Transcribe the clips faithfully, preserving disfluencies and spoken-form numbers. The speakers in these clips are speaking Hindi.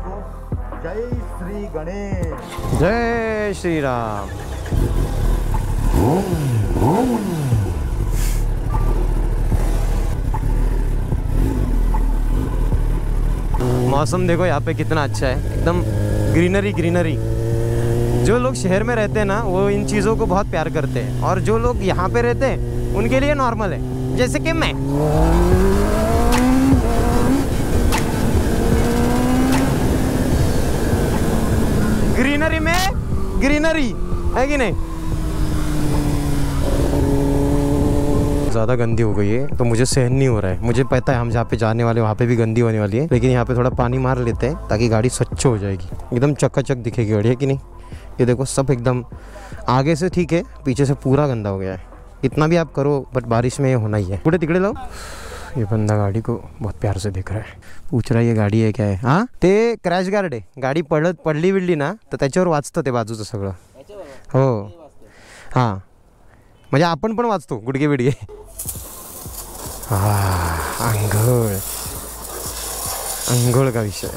को जय श्री गणेश। जय श्री राम। मौसम देखो यहाँ पे कितना अच्छा है, एकदम ग्रीनरी ग्रीनरी। जो लोग शहर में रहते हैं ना वो इन चीज़ों को बहुत प्यार करते हैं, और जो लोग यहाँ पे रहते हैं उनके लिए नॉर्मल है, जैसे कि मैं। ग्रीनरी में ग्रीनरी है कि नहीं। ज़्यादा गंदी हो गई है तो मुझे सहन नहीं हो रहा है। मुझे पता है हम जहाँ पे जाने वाले वहाँ पे भी गंदी होने वाली है, लेकिन यहाँ पे थोड़ा पानी मार लेते हैं ताकि गाड़ी स्वच्छ हो जाएगी, एकदम चकाचक दिखेगी गाड़ी, है कि नहीं। ये देखो सब एकदम आगे से ठीक है, पीछे से पूरा गंदा हो गया है। इतना भी आप करो बट बारिश में ये होना ही है। पूरे तिकड़े लाओ। ये बंदा गाड़ी को बहुत प्यार से देख रहा है, पूछ रहा है ये गाडी आहे काय। हाँ ते क्रॅश गार्ड आहे, गाडी पडत पडली बिडली ना तर त्याच्यावर वाचतं ते बाजूचं सगळं। हो हां, म्हणजे आपण पण वाचतो गुडघे बिडघे। हाँ अंघोळ अंघोळ का विषय।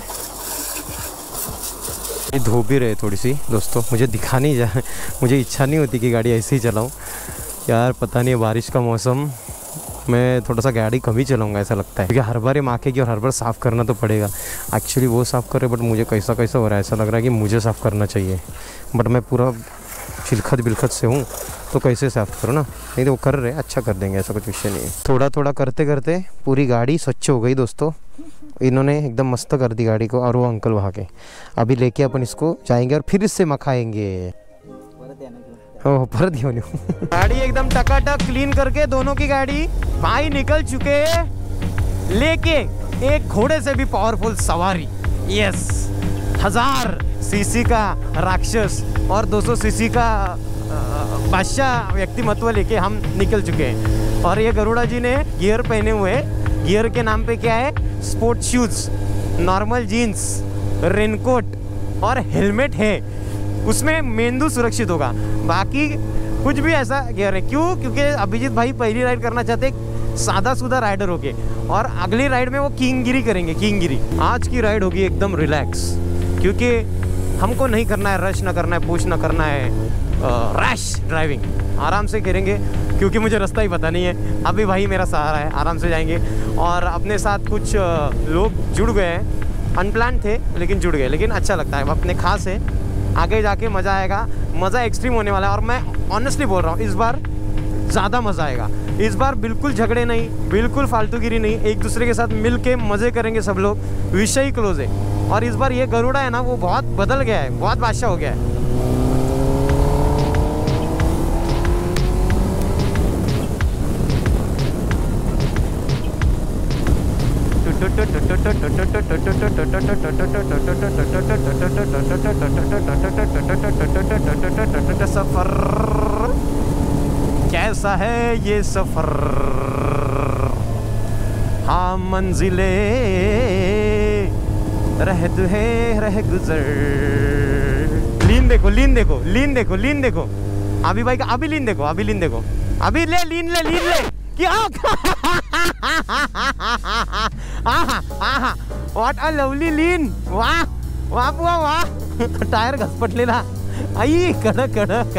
ये धो भी रहे थोड़ी सी दोस्तों, मुझे दिखा नहीं जा, मुझे इच्छा नहीं होती कि गाड़ी ऐसे ही चलाऊं यार। पता नहीं बारिश का मौसम, मैं थोड़ा सा गाड़ी कम ही चलाऊंगा ऐसा लगता है, क्योंकि हर बार ये माखेगी और हर बार साफ़ करना तो पड़ेगा। एक्चुअली वो साफ़ करे बट मुझे कैसा कैसा हो रहा है, ऐसा लग रहा है कि मुझे साफ़ करना चाहिए, बट मैं पूरा चिलखत बिलखत से हूँ तो कैसे साफ़ करो ना। नहीं तो वो कर रहे, अच्छा कर देंगे, ऐसा कुछ विषय नहीं है। थोड़ा थोड़ा करते करते पूरी गाड़ी स्वच्छ हो गई दोस्तों। इन्होंने एकदम मस्त कर दी गाड़ी को, और वो अंकल वहाँ के अभी लेके अपन इसको जाएंगे और फिर इससे मखाएंगे। ओह परत घेऊन येऊ। गाड़ी एकदम टकाटक क्लीन करके दोनों की गाड़ी भाई निकल चुके हैं, लेके एक घोड़े से भी पावरफुल सवारी। यस, हजार सीसी का राक्षस और दो सौ सीसी का बादशाह व्यक्तिमत्व लेके हम निकल चुके हैं। और ये गरुड़ा जी ने गियर पहने हुए, गियर के नाम पे क्या है, sport shoes, normal jeans, raincoat और हेलमेट है। उसमें मेंदू सुरक्षित होगा, बाकी कुछ भी ऐसा गियर है। क्यों? क्योंकि अभिजीत भाई पहली राइड करना चाहते, सादा सुधा राइडर होके, और अगली राइड में वो किंगगिरी करेंगे, किंगगिरी। आज की राइड होगी एकदम रिलैक्स, क्योंकि हमको नहीं करना है रश, ना करना है पुश, ना करना है रैश ड्राइविंग। आराम से करेंगे क्योंकि मुझे रास्ता ही पता नहीं है। अभी भाई मेरा सहारा है, आराम से जाएंगे। और अपने साथ कुछ लोग जुड़ गए हैं, अनप्लान थे लेकिन जुड़ गए, लेकिन अच्छा लगता है, अपने खास है। आगे जाके मज़ा आएगा, मज़ा एक्सट्रीम होने वाला है। और मैं ऑनेस्टली बोल रहा हूँ, इस बार ज़्यादा मज़ा आएगा। इस बार बिल्कुल झगड़े नहीं, बिल्कुल फालतूगिरी नहीं, एक दूसरे के साथ मिल के मज़े करेंगे सब लोग। विषय ही क्लोज है। और इस बार ये गरुड़ा है ना, वो बहुत बदल गया है, बहुत बादशाह हो गया है। सफर कैसा है ये सफर, हाँ मंजिले रहद है रह गुजर। लीन देखो, लीन देखो, लीन देखो, लीन देखो। अभी भाई का अभी लीन देखो, अभी लीन देखो, अभी ले लीन ले लीन ले क्या। व्हाट अ लवली लीन, वाह वाह वाह वाह। टायर घसपटलेला, आई कडक कडक।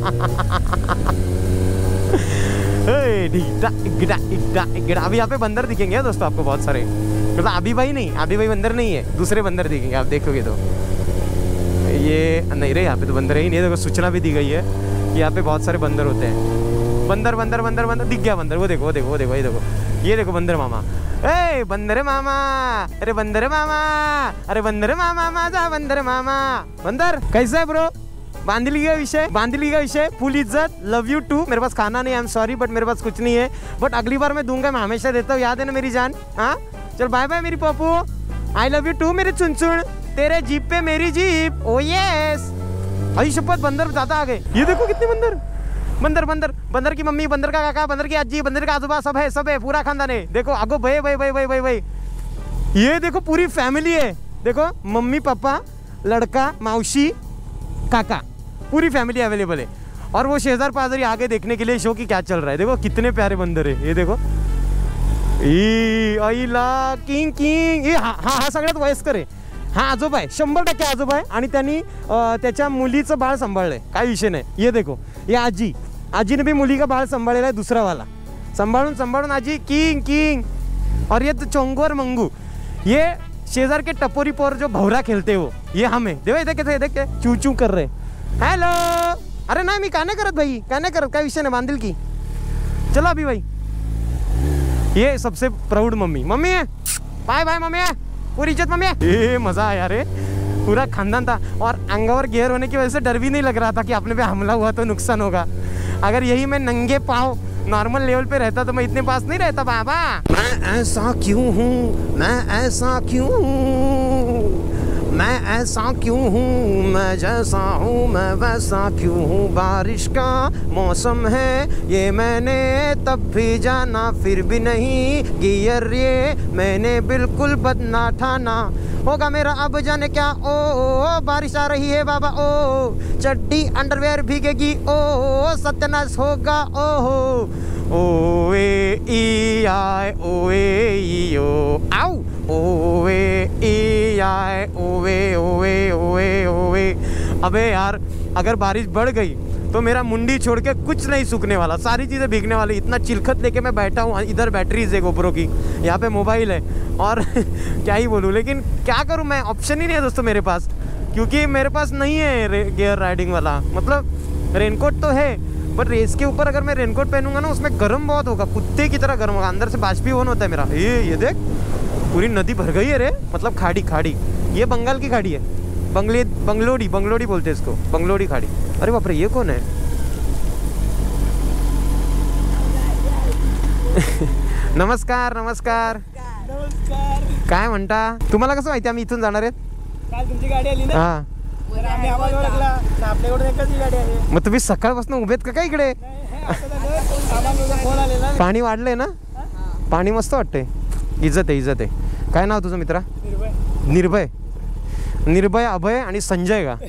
अभी यहाँ पे बंदर दिखेंगे दोस्तों आपको बहुत सारे, मतलब अभी भाई नहीं, अभी भाई बंदर नहीं है, दूसरे बंदर दिखेंगे आप देखोगे तो। ये नहीं रे, यहाँ पे तो बंदर ही नहीं है। देखो सूचना भी दी गई है कि यहाँ पे बहुत सारे बंदर होते हैं। बंदर बंदर बंदर बंदर दिख गया बंदर, वो देखो वो देखो वो देखो ये देखो, ये देखो बंदर मामा। ए बंदर मामा, अरे बंदर मामा, अरे बंदर मामा, माझा बंदर मामा। बंदर कैसा है ब्रो? बांदली का विषय, बांदली का विषय, फुल इज्जत, लव यू टू। मेरे पास खाना नहीं, आई एम सॉरी बट मेरे पास कुछ नहीं है, बट अगली बार मैं दूंगा, मैं हमेशा देता हूँ, याद है ना मेरी जान। हाँ चल बाय बाय मेरी Pappu, I love you too मेरी चुनचुन, तेरे जीप पे मेरी जीप। ओ यस, आई शपथ बंदर ज्यादा आ गए। ये देखो कितने बंदर, बंदर बंदर बंदर की मम्मी, बंदर का काका, बंदर की अज्जी, बंदर का आजूबा, सब है सब है, पूरा खानदान है। देखो आगो भाई भाई भाई भाई भाई भाई, ये देखो पूरी फैमिली है। देखो मम्मी पापा, लड़का, मौसी, काका, पूरी फैमिली अवेलेबल है। और वो शेजार पाजरी आगे देखने के लिए शो की क्या चल रहा है। देखो कितने प्यारे बंदर है, ये देखो। ई आईला किंग किंग, ये हाँ हाँ हाँ सगळ्यात वयस्कर आहे, हा आजोबा आहे, शंभर टक्के आजोबा आहे आणि त्यांनी अं, त्याच्या मुलीचं बाळ सांभाळलंय, काही विषय नाही। ये देखो ये आजी, आजीने भी मुली का बाळ सांभाळलेला आहे, दुसरा वाला संभाळून संभाळून आजी किंग किंग। और ये तो चोंगू और मंगू, ये शेजार के टपोरी पोर जो भवरा खेलते हो, ये हमें देखो इधर कैसे देख के चू चू कर रहे। हेलो, अरे नाही मी काय नाही करत भाई, काय नाही करत, काय विषय नाही, बांधील की। चलो अभी भाई, ये सबसे प्राउड मम्मी, मम्मी है बाय बाय मम्मी है, पूरी इज्जत मम्मी है। ये मजा आया रे, पूरा खानदान था और अंगावर गेयर होने की वजह से डर भी नहीं लग रहा था कि अपने पे हमला हुआ तो नुकसान होगा। अगर यही मैं नंगे पाँव नॉर्मल लेवल पे रहता तो मैं इतने पास नहीं रहता बाबा। मैं ऐसा क्यों हूँ, मैं ऐसा क्यों हूँ, मैं ऐसा क्यों हूँ, मैं जैसा हूँ मैं वैसा क्यों हूँ। बारिश का मौसम है ये मैंने तब भी जाना, फिर भी नहीं गियर ये मैंने बिल्कुल बदना ठाना। होगा मेरा अब जाने क्या, ओ, ओ बारिश आ रही है बाबा, ओ चड्डी अंडरवेयर भीगेगी, ओ सत्यानाश होगा, ओ हो ओ ए ई आई ओ ए ई ओ आओ, ओ ए ई आई ओ ए ओ ए ओ ए ओ ए। अबे यार अगर बारिश बढ़ गई तो मेरा मुंडी छोड़ के कुछ नहीं सूखने वाला, सारी चीज़ें भीगने वाली। इतना चिलखत लेके मैं बैठा हूँ, इधर बैटरीज है गोप्रो की, यहाँ पे मोबाइल है और क्या ही बोलूँ, लेकिन क्या करूँ मैं, ऑप्शन ही नहीं है दोस्तों मेरे पास, क्योंकि मेरे पास नहीं है गियर राइडिंग वाला। मतलब रेनकोट तो है बट रेस के ऊपर अगर मैं रेनकोट पहनूंगा ना उसमें गर्म बहुत होगा, कुत्ते की तरह गर्म होगा, अंदर से बाष्पीभवन होता है मेरा। ये ये देख पूरी नदी भर गई है रे, मतलब खाड़ी खाड़ी, ये बंगाल की खाड़ी है, बंगले बंगलोड़ी बंगलोड़ी बोलते हैं इसको, बंगलोड़ी खाड़ी। अरे बाप रे ये कौन है? नमस्कार नमस्कार नमस्कार। काय म्हणता? तुम्हाला कसं माहिती आम्ही इथून जाणार आहेत? काल तुमची गाडी आली ना, हा तर आम्ही आवाज ओळखला ना, आपल्याकडून एकच ही गाडी आहे। मग तुम्ही सकाळपासून उभेत का काय इकडे? आम्हाला फोन आलेला, पाणी वाढलंय ना, पाणी मस्त वाटतंय, इज्जत आहे इज्जत आहे। काय नाव तुझं मित्रा? निर्भय। निर्भय, निर्भय अभय आणि संजय का?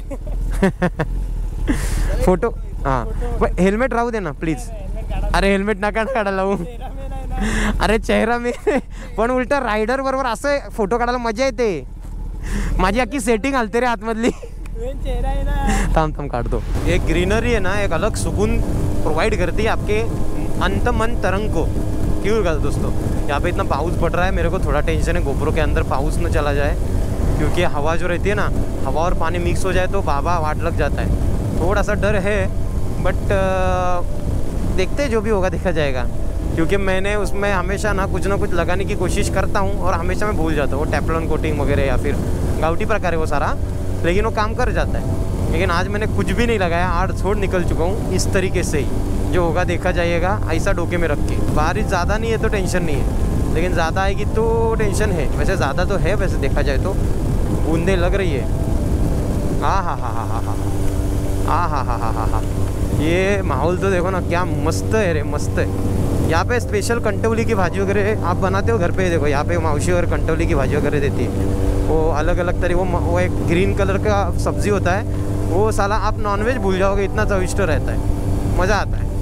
फोटो हां हेल्मेट राहू दे ना प्लीज। अरे हेल्मेट नका काढायला लावू, अरे चेहरा मी पण उलटा रायडर बरोबर असं फोटो काढायला मजा येते, माझी अख्खी सेटिंग हलते रे आतमधली। चेहरा है ना, थांब थांब काट दो। ये ग्रीनरी है ना एक अलग सुकून प्रोवाइड करती है आपके अंत मन तरंग को। क्यों का दोस्तों यहाँ पे इतना पाउस पड़ रहा है, मेरे को थोड़ा टेंशन है गोप्रो के अंदर पाउस न चला जाए, क्योंकि हवा जो रहती है ना, हवा और पानी मिक्स हो जाए तो बाबा वाट लग जाता है, थोड़ा सा डर है। बट देखते जो भी होगा देखा जाएगा, क्योंकि मैंने उसमें हमेशा ना कुछ ना कुछ लगाने की कोशिश करता हूँ और हमेशा मैं भूल जाता हूँ, वो टेफ्लॉन कोटिंग वगैरह या फिर गाउटी प्रकार है वो सारा, लेकिन वो काम कर जाता है। लेकिन आज मैंने कुछ भी नहीं लगाया, आड़ छोड़ निकल चुका हूँ इस तरीके से ही, जो होगा देखा जाएगा, ऐसा डोके में रख के। बारिश ज़्यादा नहीं है तो टेंशन नहीं है, लेकिन ज़्यादा आएगी तो टेंशन है। वैसे ज़्यादा तो है, वैसे देखा जाए तो बूंदे लग रही है। आ हा हा हा हा हा आ हा हा हा हा हा ये माहौल तो देखो ना क्या मस्त है रे, मस्त है। यहाँ पे स्पेशल कंटोली की भाजी वगैरह आप बनाते हो घर पे? देखो यहाँ पे मौसी और कंटोली की भाजी वगैरह देती है, वो अलग अलग तरह, वो वो एक ग्रीन कलर का सब्जी होता है, वो साला आप नॉनवेज भूल जाओगे, इतना चविष्ट रहता है, मज़ा आता है।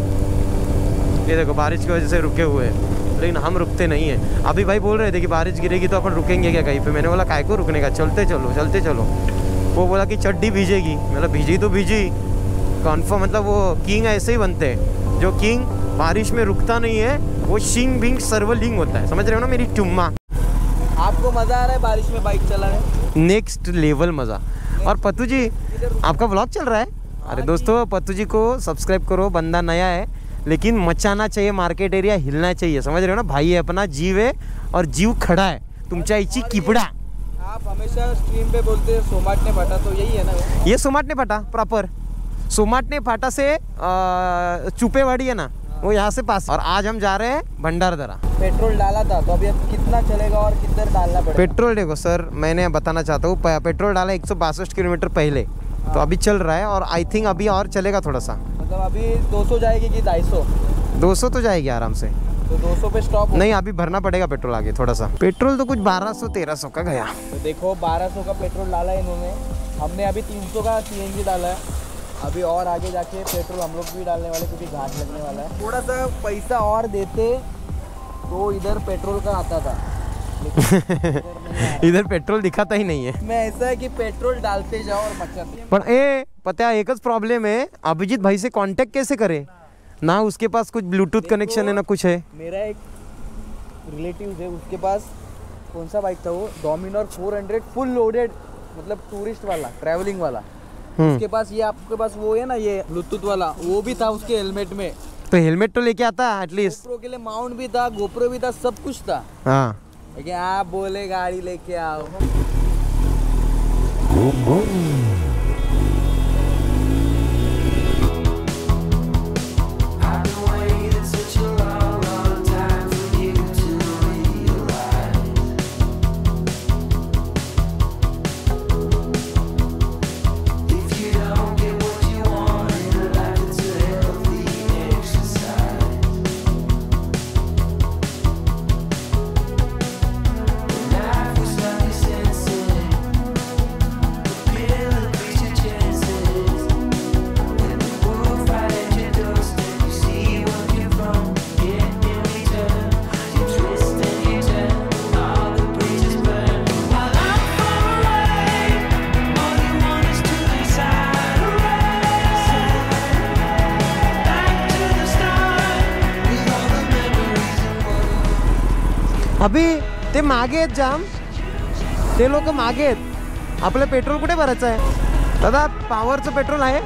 ये देखो बारिश की वजह से रुके हुए हैं, लेकिन हम रुकते नहीं हैं। अभी भाई बोल रहे थे कि बारिश गिरेगी तो अपन रुकेंगे क्या कहीं पे? मैंने बोला काय को रुकने का, चलते चलो चलते चलो। वो बोला कि चड्डी भीजेगी, मतलब भीजी तो भीजी कन्फर्म, मतलब वो किंग ऐसे ही बनते हैं, जो किंग बारिश में रुकता नहीं है, वो शिंग बिंग सर्वलिंग होता है, समझ रहे हो ना मेरी टुम्मा? आपको मजा आ रहा है बारिश में बाइक चलाने? नेक्स्ट लेवल मज़ा। और पत्तू जी आपका ब्लॉग चल रहा है? अरे दोस्तों पत्तू जी को सब्सक्राइब करो, बंदा नया है लेकिन मचाना चाहिए, मार्केट एरिया हिलना चाहिए, समझ रहे हो ना? भाई है अपना, जीव है और जीव खड़ा है तुमच्या इची किपड़ा। आप हमेशा स्ट्रीम पे बोलते हैं सोमाटणे फाटा, तो यही है ना? ये सोमाटणे फाटा प्रॉपर, सोमाटणे फाटा से चुपेवाड़ी है ना, वो यहाँ से पास। और आज हम जा रहे हैं भंडारदरा। पेट्रोल डाला था तो अभी अब कितना चलेगा और किधर डालना पड़ेगा? पेट्रोल देखो सर, मैंने बताना चाहता हूँ, पेट्रोल डाला एक सौ बासठ किलोमीटर पहले, तो अभी चल रहा है और आई थिंक अभी और चलेगा थोड़ा सा। मतलब अभी दो सौ जाएगी कि ढाई सौ? दो सौ तो जाएगी आराम से। तो दो सौ पे स्टॉप नहीं, अभी भरना पड़ेगा पेट्रोल आगे थोड़ा सा। पेट्रोल तो कुछ बारह सौ तेरह सौ का गया। तो देखो बारह सौ का पेट्रोल डाला है इन्होंने, हमने अभी तीन सौ का सीएनजी डाला है, अभी और आगे जाके पेट्रोल हम लोग भी डालने वाले, क्योंकि घाट लगने वाला है। थोड़ा सा पैसा और देते तो इधर पेट्रोल का आता था, इधर पेट्रोल दिखाता ही नहीं है। मैं ऐसा है कि पेट्रोल डालते जाओ और मचाते। पर ए पता है एक प्रॉब्लम है, अभिजीत भाई से कांटेक्ट कैसे करे ना, उसके पास कुछ ब्लूटूथ कनेक्शन है ना कुछ है। मेरा एक रिलेटिव है, उसके पास कौन सा बाइक था वो, Dominar four hundred full loaded, मतलब टूरिस्ट वाला, ट्रैवलिंग वाला। उसके पास ये आपके पास वो है ना ये ब्लूटूथ वाला, वो भी था उसके हेलमेट में। तो हेलमेट तो लेके आता एटलीस्ट। गोप्रो के लिए माउंट भी था, गोप्रो भी था, सब कुछ था। हाँ लेकिन आप बोले गाड़ी लेके आओ। अभी ते मागे आहेत जाम, ते लोक मागे आहेत। आपलं पेट्रोल कुठे भरायचं आहे दादा? पॉवरचं पेट्रोल आहे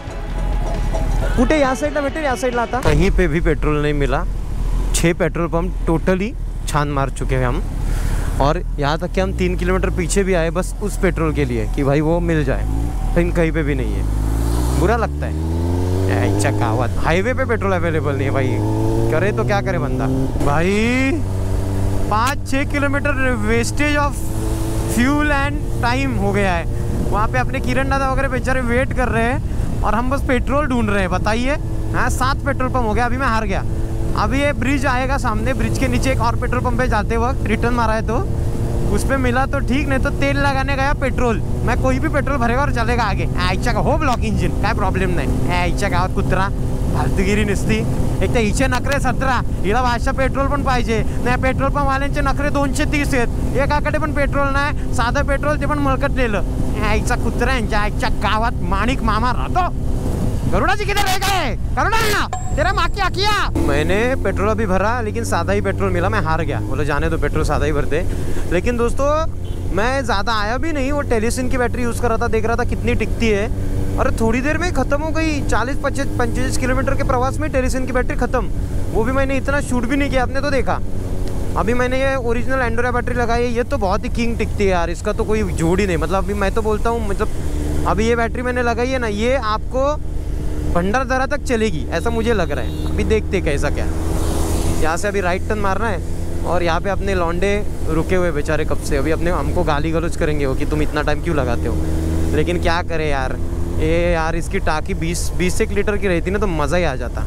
कुठे? या साइडला भेटेल, या साइडला आता कहीं पे भी पेट्रोल नहीं मिला। छः पेट्रोल पंप टोटली छान मार चुके हैं हम, और यहाँ तक कि हम तीन किलोमीटर पीछे भी आए बस उस पेट्रोल के लिए कि भाई वो मिल जाए, लेकिन कहीं पे भी नहीं है। बुरा लगता है। अच्छा कहावत, हाईवे पे पेट्रोल अवेलेबल नहीं है भाई, करे तो क्या करे बंदा। भाई पाँच छः kilometre wastage of fuel and time हो गया है। वहाँ पे अपने किरण दादा वगैरह बेचारे वेट कर रहे हैं और हम बस पेट्रोल ढूंढ रहे हैं। बताइए, हाँ सात पेट्रोल पंप हो गया। अभी मैं हार गया। अभी ये ब्रिज आएगा सामने, ब्रिज के नीचे एक और पेट्रोल पंप पे जाते वक्त रिटर्न मारा है तो उस पर मिला तो ठीक, नहीं तो तेल लगाने गया पेट्रोल। मैं कोई भी पेट्रोल भरेगा और चलेगा आगे। ऐचा का हो ब्लॉक इंजिन, काय प्रॉब्लेम नाही। ऐच्या गावात कुत्रा फालतूगिरी नसती। एक तर हिचे नखरे सतरा, हिला भाषा पेट्रोल पण पाहिजे नाही। पेट्रोल पंप वाल्यांचे नखरे दोनशे तीस आहेत, एकाकडे पण पेट्रोल नाही, साधं पेट्रोल ते पण मळकटलेलं। आईचा कुत्रा यांच्या आईच्या गावात माणिक मामा राहतो। करुणा जी किधर रह गए? करुणा तेरा माँ की आखिया। मैंने पेट्रोल अभी भरा लेकिन सादा ही पेट्रोल मिला, मैं हार गया। बोले जाने तो पेट्रोल सादा ही भरते। लेकिन दोस्तों मैं ज़्यादा आया भी नहीं, वो टेलीसिन की बैटरी यूज़ कर रहा था, देख रहा था कितनी टिकती है, और थोड़ी देर में ख़त्म हो गई। चालीस पच्चीस पंचालीस किलोमीटर के प्रवास में टेलीसिन की बैटरी ख़त्म। वो भी मैंने इतना शूट भी नहीं किया, आपने तो देखा। अभी मैंने ये ओरिजिनल एंडोरा बैटरी लगाई है, ये तो बहुत ही किंग टिकती है यार, इसका तो कोई जोड़ ही नहीं। मतलब अभी मैं तो बोलता हूँ, मतलब अभी ये बैटरी मैंने लगाई है ना, ये आपको भंडारदरा तक चलेगी ऐसा मुझे लग रहा है। अभी देखते कैसा क्या। यहाँ से अभी राइट टर्न मारना है, और यहाँ पे अपने लौंडे रुके हुए बेचारे कब से। अभी अपने हमको गाली गलौज करेंगे वो कि तुम इतना टाइम क्यों लगाते हो, लेकिन क्या करें यार। ये यार इसकी टाकी बीस बीस एक लीटर की रहती ना तो मज़ा ही आ जाता।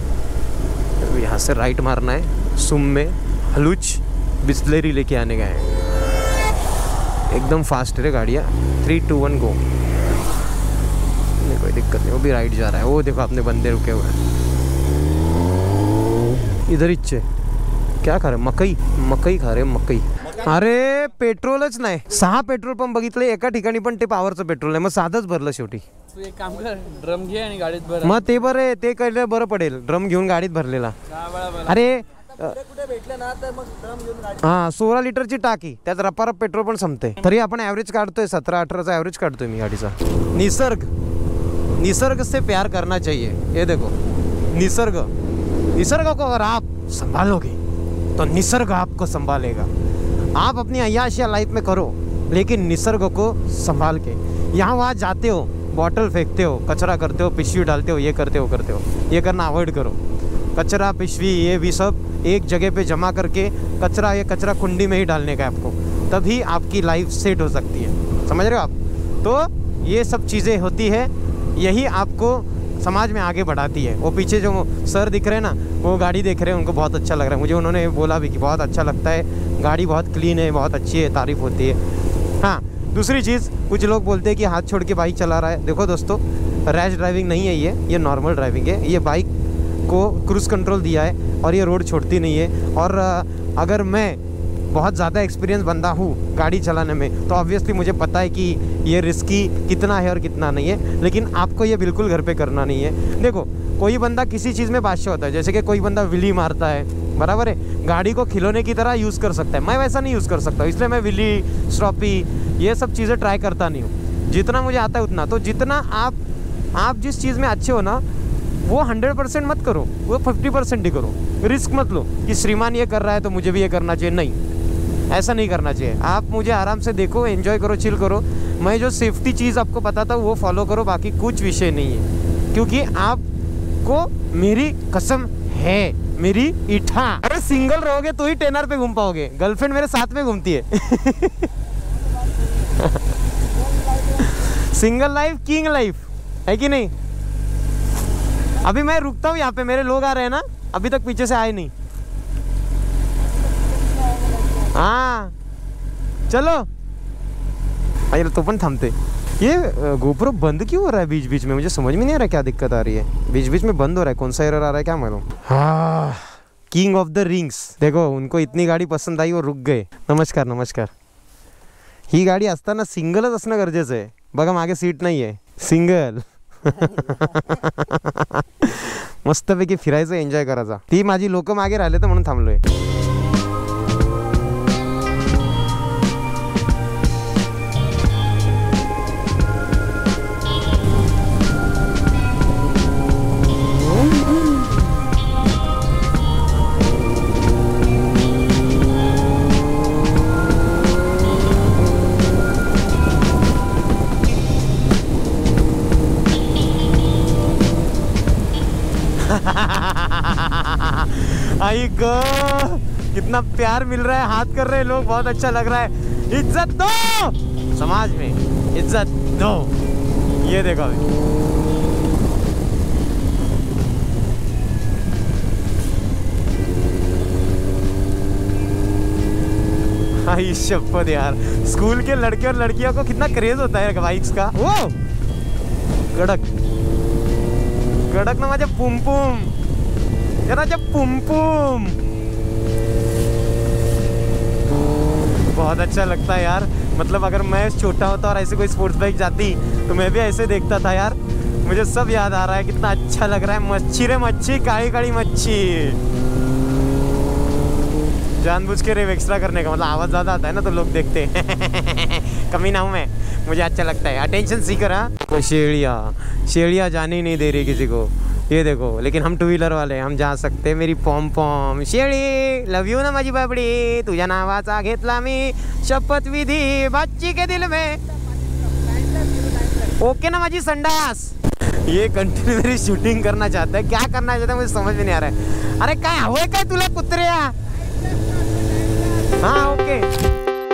तो यहाँ से राइट मारना है, सुम में हलूच बिस्लेरी लेके आने गए हैं। एकदम फास्ट है गाड़ियाँ। थ्री टू वन गो, कोई दिक्कत नहीं। वो भी राइट जा रहा है, वो देखो अपने बंदे रुके हुए हैं इधर। इच्छे क्या खा रहे? मकई मकई खा रहे मकई। अरे पेट्रोलच नाही, सहा पेट्रोल पंप बघितले एका ठिकाणी, पण ते पॉवरचं पेट्रोल नाही। मग साधंच भरलं शेवटी। तू एक काम कर, ड्रम घे आणि गाडीत भर। मग ते बरं आहे, ते केलं बरं पडेल, ड्रम घेऊन गाडीत भरलेला। अरे कुठे भेटलं ना तर मग ड्रम घेऊन गाडी। हाँ सोळा लिटरची टाकी, त्यात रपारप पेट्रोल पण संपते। तरी आपण ॲव्हरेज काढतोय, सतरा अठराचा ॲव्हरेज काढतोय मी गाडीचा। निसर्ग निसर्ग से प्यार करना चाहिए। ये देखो निसर्ग, निसर्ग को अगर आप संभालोगे तो निसर्ग आपको संभालेगा। आप अपनी अय्याशिया लाइफ में करो, लेकिन निसर्ग को संभाल के। यहाँ वहाँ जाते हो, बॉटल फेंकते हो, कचरा करते हो, पिशवी डालते हो, ये करते हो करते हो ये करना अवॉइड करो। कचरा पिशवी ये भी सब एक जगह पे जमा करके कचरा ये कचरा कुंडी में ही डालने का है आपको, तभी आपकी लाइफ सेट हो सकती है। समझ रहे हो आप? तो ये सब चीज़ें होती है, यही आपको समाज में आगे बढ़ाती है। वो पीछे जो सर दिख रहे हैं ना, वो गाड़ी देख रहे हैं, उनको बहुत अच्छा लग रहा है। मुझे उन्होंने बोला भी कि बहुत अच्छा लगता है, गाड़ी बहुत क्लीन है, बहुत अच्छी है, तारीफ़ होती है। हाँ दूसरी चीज़, कुछ लोग बोलते हैं कि हाथ छोड़ के बाइक चला रहा है। देखो दोस्तों, रैश ड्राइविंग नहीं है ये ये नॉर्मल ड्राइविंग है। ये बाइक को क्रूज़ कंट्रोल दिया है और ये रोड छोड़ती नहीं है। और अगर मैं बहुत ज़्यादा एक्सपीरियंस बंदा हूँ गाड़ी चलाने में, तो ऑब्वियसली मुझे पता है कि ये रिस्की कितना है और कितना नहीं है। लेकिन आपको ये बिल्कुल घर पे करना नहीं है। देखो कोई बंदा किसी चीज़ में बादशाह होता है, जैसे कि कोई बंदा विली मारता है, बराबर है, गाड़ी को खिलौने की तरह यूज़ कर सकता है। मैं वैसा नहीं यूज़ कर सकता, इसलिए मैं विली, स्ट्रॉपी, ये सब चीज़ें ट्राई करता नहीं हूँ। जितना मुझे आता है उतना। तो जितना आप आप जिस चीज़ में अच्छे हो ना, वो हंड्रेड परसेंट मत करो, वो फिफ्टी परसेंट ही करो। रिस्क मत लो कि श्रीमान ये कर रहा है तो मुझे भी ये करना चाहिए, नहीं, ऐसा नहीं करना चाहिए। आप मुझे आराम से देखो, एंजॉय करो, चिल करो। मैं जो सेफ्टी चीज़ आपको बताता हूँ वो फॉलो करो, बाकी कुछ विषय नहीं है। क्योंकि आपको मेरी कसम है, मेरी इठा, अरे सिंगल रहोगे तो ही टेनर पे घूम पाओगे। गर्लफ्रेंड मेरे साथ में घूमती है। सिंगल लाइफ किंग लाइफ है कि नहीं। अभी मैं रुकता हूँ यहाँ पे, मेरे लोग आ रहे हैं ना, अभी तक पीछे से आए नहीं। हाँ चलो, अरे तो अपन थमते। ये गोप्रो बंद क्यों हो रहा है बीच बीच में, मुझे समझ में नहीं आ रहा क्या दिक्कत आ रही है। बीच बीच में बंद हो रहा है, कौन सा एरर आ रहा है क्या मालूम। हाँ, किंग ऑफ द रिंग्स। देखो उनको इतनी गाडी पसंद आई, वो रुक गए। नमस्कार नमस्कार। ही गाडी असताना सिंगलच असणं गरजेचं आहे। बघा मागे सीट नाही आहे, सिंगल। मस्तपैकी फिरायचं, एन्जॉय करायचा। ती माझी लोक मागे राहिले तर म्हणून थांबलोय। आई गो, कितना प्यार मिल रहा है, हाथ कर रहे हैं लोग, बहुत अच्छा लग रहा है। इज्जत दो समाज में, इज्जत दो। ये देखो अभी आई शपथ यार, स्कूल के लड़के और लड़कियों को कितना क्रेज होता है बाइक्स का। वो गड़क गड़क ना माझ्या पुमपुम, यार जब पुमपुम, बहुत अच्छा लगता है यार। मतलब अगर मैं छोटा होता और ऐसे कोई स्पोर्ट्स बाइक जाती तो मैं भी ऐसे देखता था यार। मुझे सब याद आ रहा है, कितना अच्छा लग रहा है। मच्छी रे मच्छी, काली काली मच्छी। जानबूझ के रेव एक्स्ट्रा करने का मतलब आवाज़ ज़्यादा आता है ना तो लोग देखते हैं। कमी ना हूँ मैं, मुझे अच्छा लगता है। Attention seeker. हाँ, शेड़िया शेड़िया जाने ही नहीं दे रही किसी को, ये देखो। लेकिन हम टू व्हीलर वाले हम जा सकते हैं। मेरी पॉम पॉम शेळी, लव यू ना माझी बाबडी, तुझ्या नावाचा घेतला मी शपथविधी बच्ची के दिल में। ओके ना माझी संडास। ये कंटिन्यू मेरी शूटिंग करना चाहता है, क्या करना चाहता है मुझे समझ में नहीं आ रहा है। अरे काय हवंय काय तुला कुत्र्या। हाँ ओके।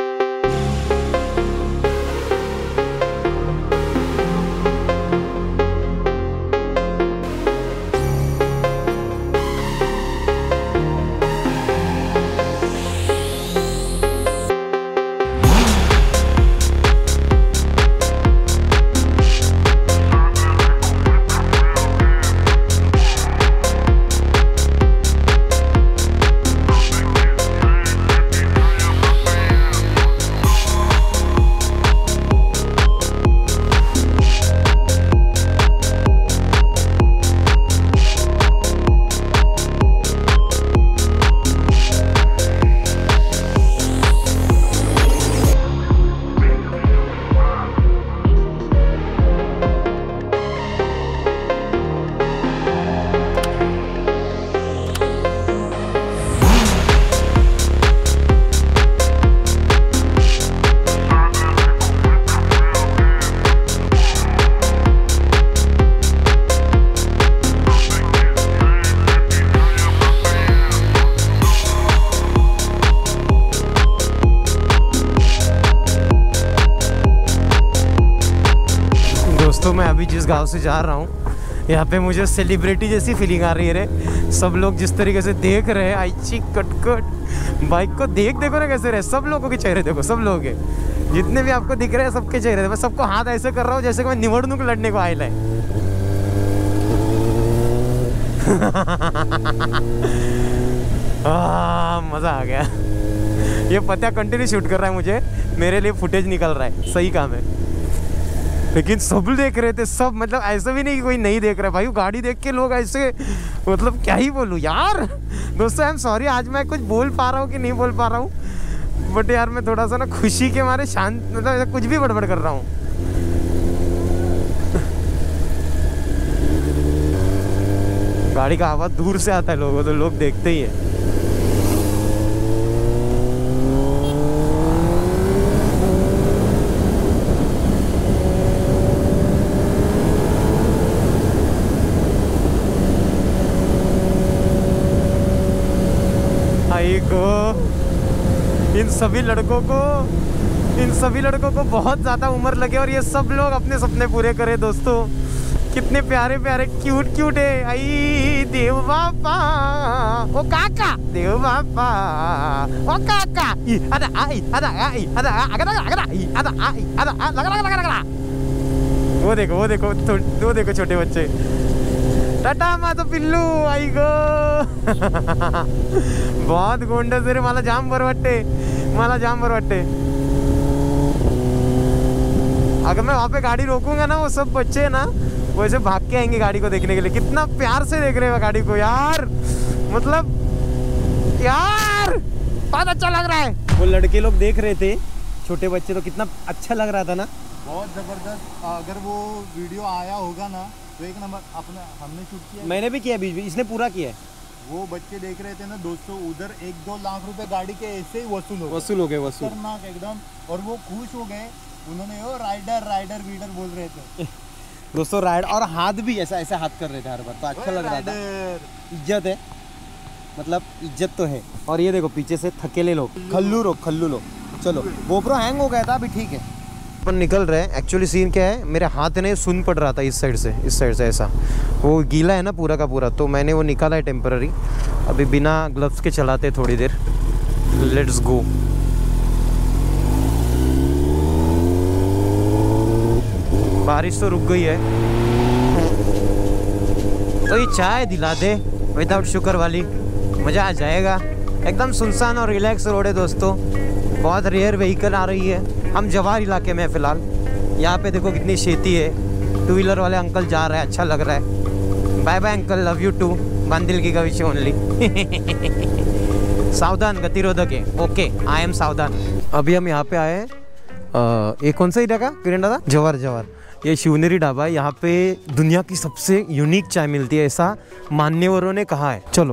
दोस्तों मैं अभी जिस गांव से जा रहा हूँ, यहाँ पे मुझे सेलिब्रिटी जैसी फीलिंग आ रही है रे। सब लोग जिस तरीके से देख रहे हैं, आईची कटकट बाइक को देख देखो ना कैसे रहे। सब लोगों के चेहरे देखो, सब लोग के जितने भी आपको दिख रहे हैं सबके चेहरे। मैं सबको हाथ ऐसे कर रहा हूँ जैसे कि मैं निवडणूक लड़ने को आयल है। आ, मज़ा आ गया। ये पता कंटिन्यू शूट कर रहा है मुझे, मेरे लिए फुटेज निकल रहा है, सही काम है। लेकिन सब देख रहे थे, सब, मतलब ऐसा भी नहीं कि कोई नहीं देख रहा भाई, गाड़ी देख के लोग ऐसे, मतलब क्या ही बोलूँ यार। दोस्तों आई एम सॉरी, आज मैं कुछ बोल पा रहा हूँ कि नहीं बोल पा रहा हूँ, बट यार मैं थोड़ा सा ना खुशी के मारे शांत, मतलब कुछ भी बड़बड़ कर रहा हूँ। गाड़ी का आवाज़ दूर से आता है लोगों, तो लोग देखते ही है। इन सभी लड़कों को इन सभी लड़कों को बहुत ज़्यादा उम्र लगे और ये सब लोग अपने सपने पूरे करें। दोस्तों कितने प्यारे प्यारे क्यूट क्यूट है। आई देव बापा ओ काका, देव बापा ओ काका, ई अदा आई अदा आई अदा अगदा अगदा ई अदा आई अदा लगा लगा लगा लगा। वो देखो वो देखो वो देखो छोटे बच्चे। टाटा माता पिल्लू आई गो। बहुत गोंड से रे, मला जाम बर वाटते, मला जाम बर वाटते। अगर मैं वहाँ पे गाड़ी रोकूंगा ना, वो सब बच्चे ना वैसे भाग के आएंगे गाड़ी को देखने के लिए। कितना प्यार से देख रहे हैं गाड़ी को यार, मतलब यार बहुत अच्छा लग रहा है। वो लड़के लोग देख रहे थे, छोटे बच्चे, तो कितना अच्छा लग रहा था ना, बहुत जबरदस्त। अगर वो वीडियो आया होगा ना तो एक नंबर अपना हमने शूट किया। मैंने भी किया बीच बीच, इसने पूरा किया है। वो बच्चे देख रहे थे ना दोस्तों, उधर एक दो लाख रुपए गाड़ी के ऐसे ही वसूल हो गए, वसूल हो गए वसूल खतरनाक एकदम। और वो खुश हो गए, उन्होंने वो राइडर राइडर वीडर बोल रहे थे। दोस्तों राइड, और हाथ भी ऐसा ऐसा हाथ कर रहे थे हर बार, तो अच्छा लग रहा था। इज्जत है, मतलब इज्जत तो है। और ये देखो पीछे से थकेले लोग, खल्लू लोग खल्लू लोग। चलो गोप्रो हैंग हो गया था, अभी ठीक है, अपन निकल रहे हैं। एक्चुअली सीन क्या है, मेरे हाथ ने सुन पड़ रहा था इस साइड से, इस साइड से ऐसा, वो गीला है ना पूरा का पूरा, तो मैंने वो निकाला है टेम्पररी। अभी बिना ग्लव्स के चलाते थोड़ी देर। Let's go. बारिश तो रुक गई है, तो ये चाय दिला दे विदाउट शुगर वाली, मज़ा आ जाएगा। एकदम सुनसान और रिलैक्स रोड है दोस्तों, बहुत रेयर व्हीकल आ रही है। हम जवार इलाके में फ़िलहाल, यहाँ पे देखो कितनी खेती है। टू व्हीलर वाले अंकल जा रहे हैं, अच्छा लग रहा है। Bye bye uncle, love you too, बंदिल की कविश ओनली। सावधान, गतिरोधक है, ओके आई एम सावधान। अभी हम यहाँ पे आए हैं, ये कौन सा इलाका किरण दादा? जवार जवार। ये शिवनेरी ढाबा है, यहाँ पे दुनिया की सबसे यूनिक चाय मिलती है, ऐसा मान्यवरों ने कहा है। चलो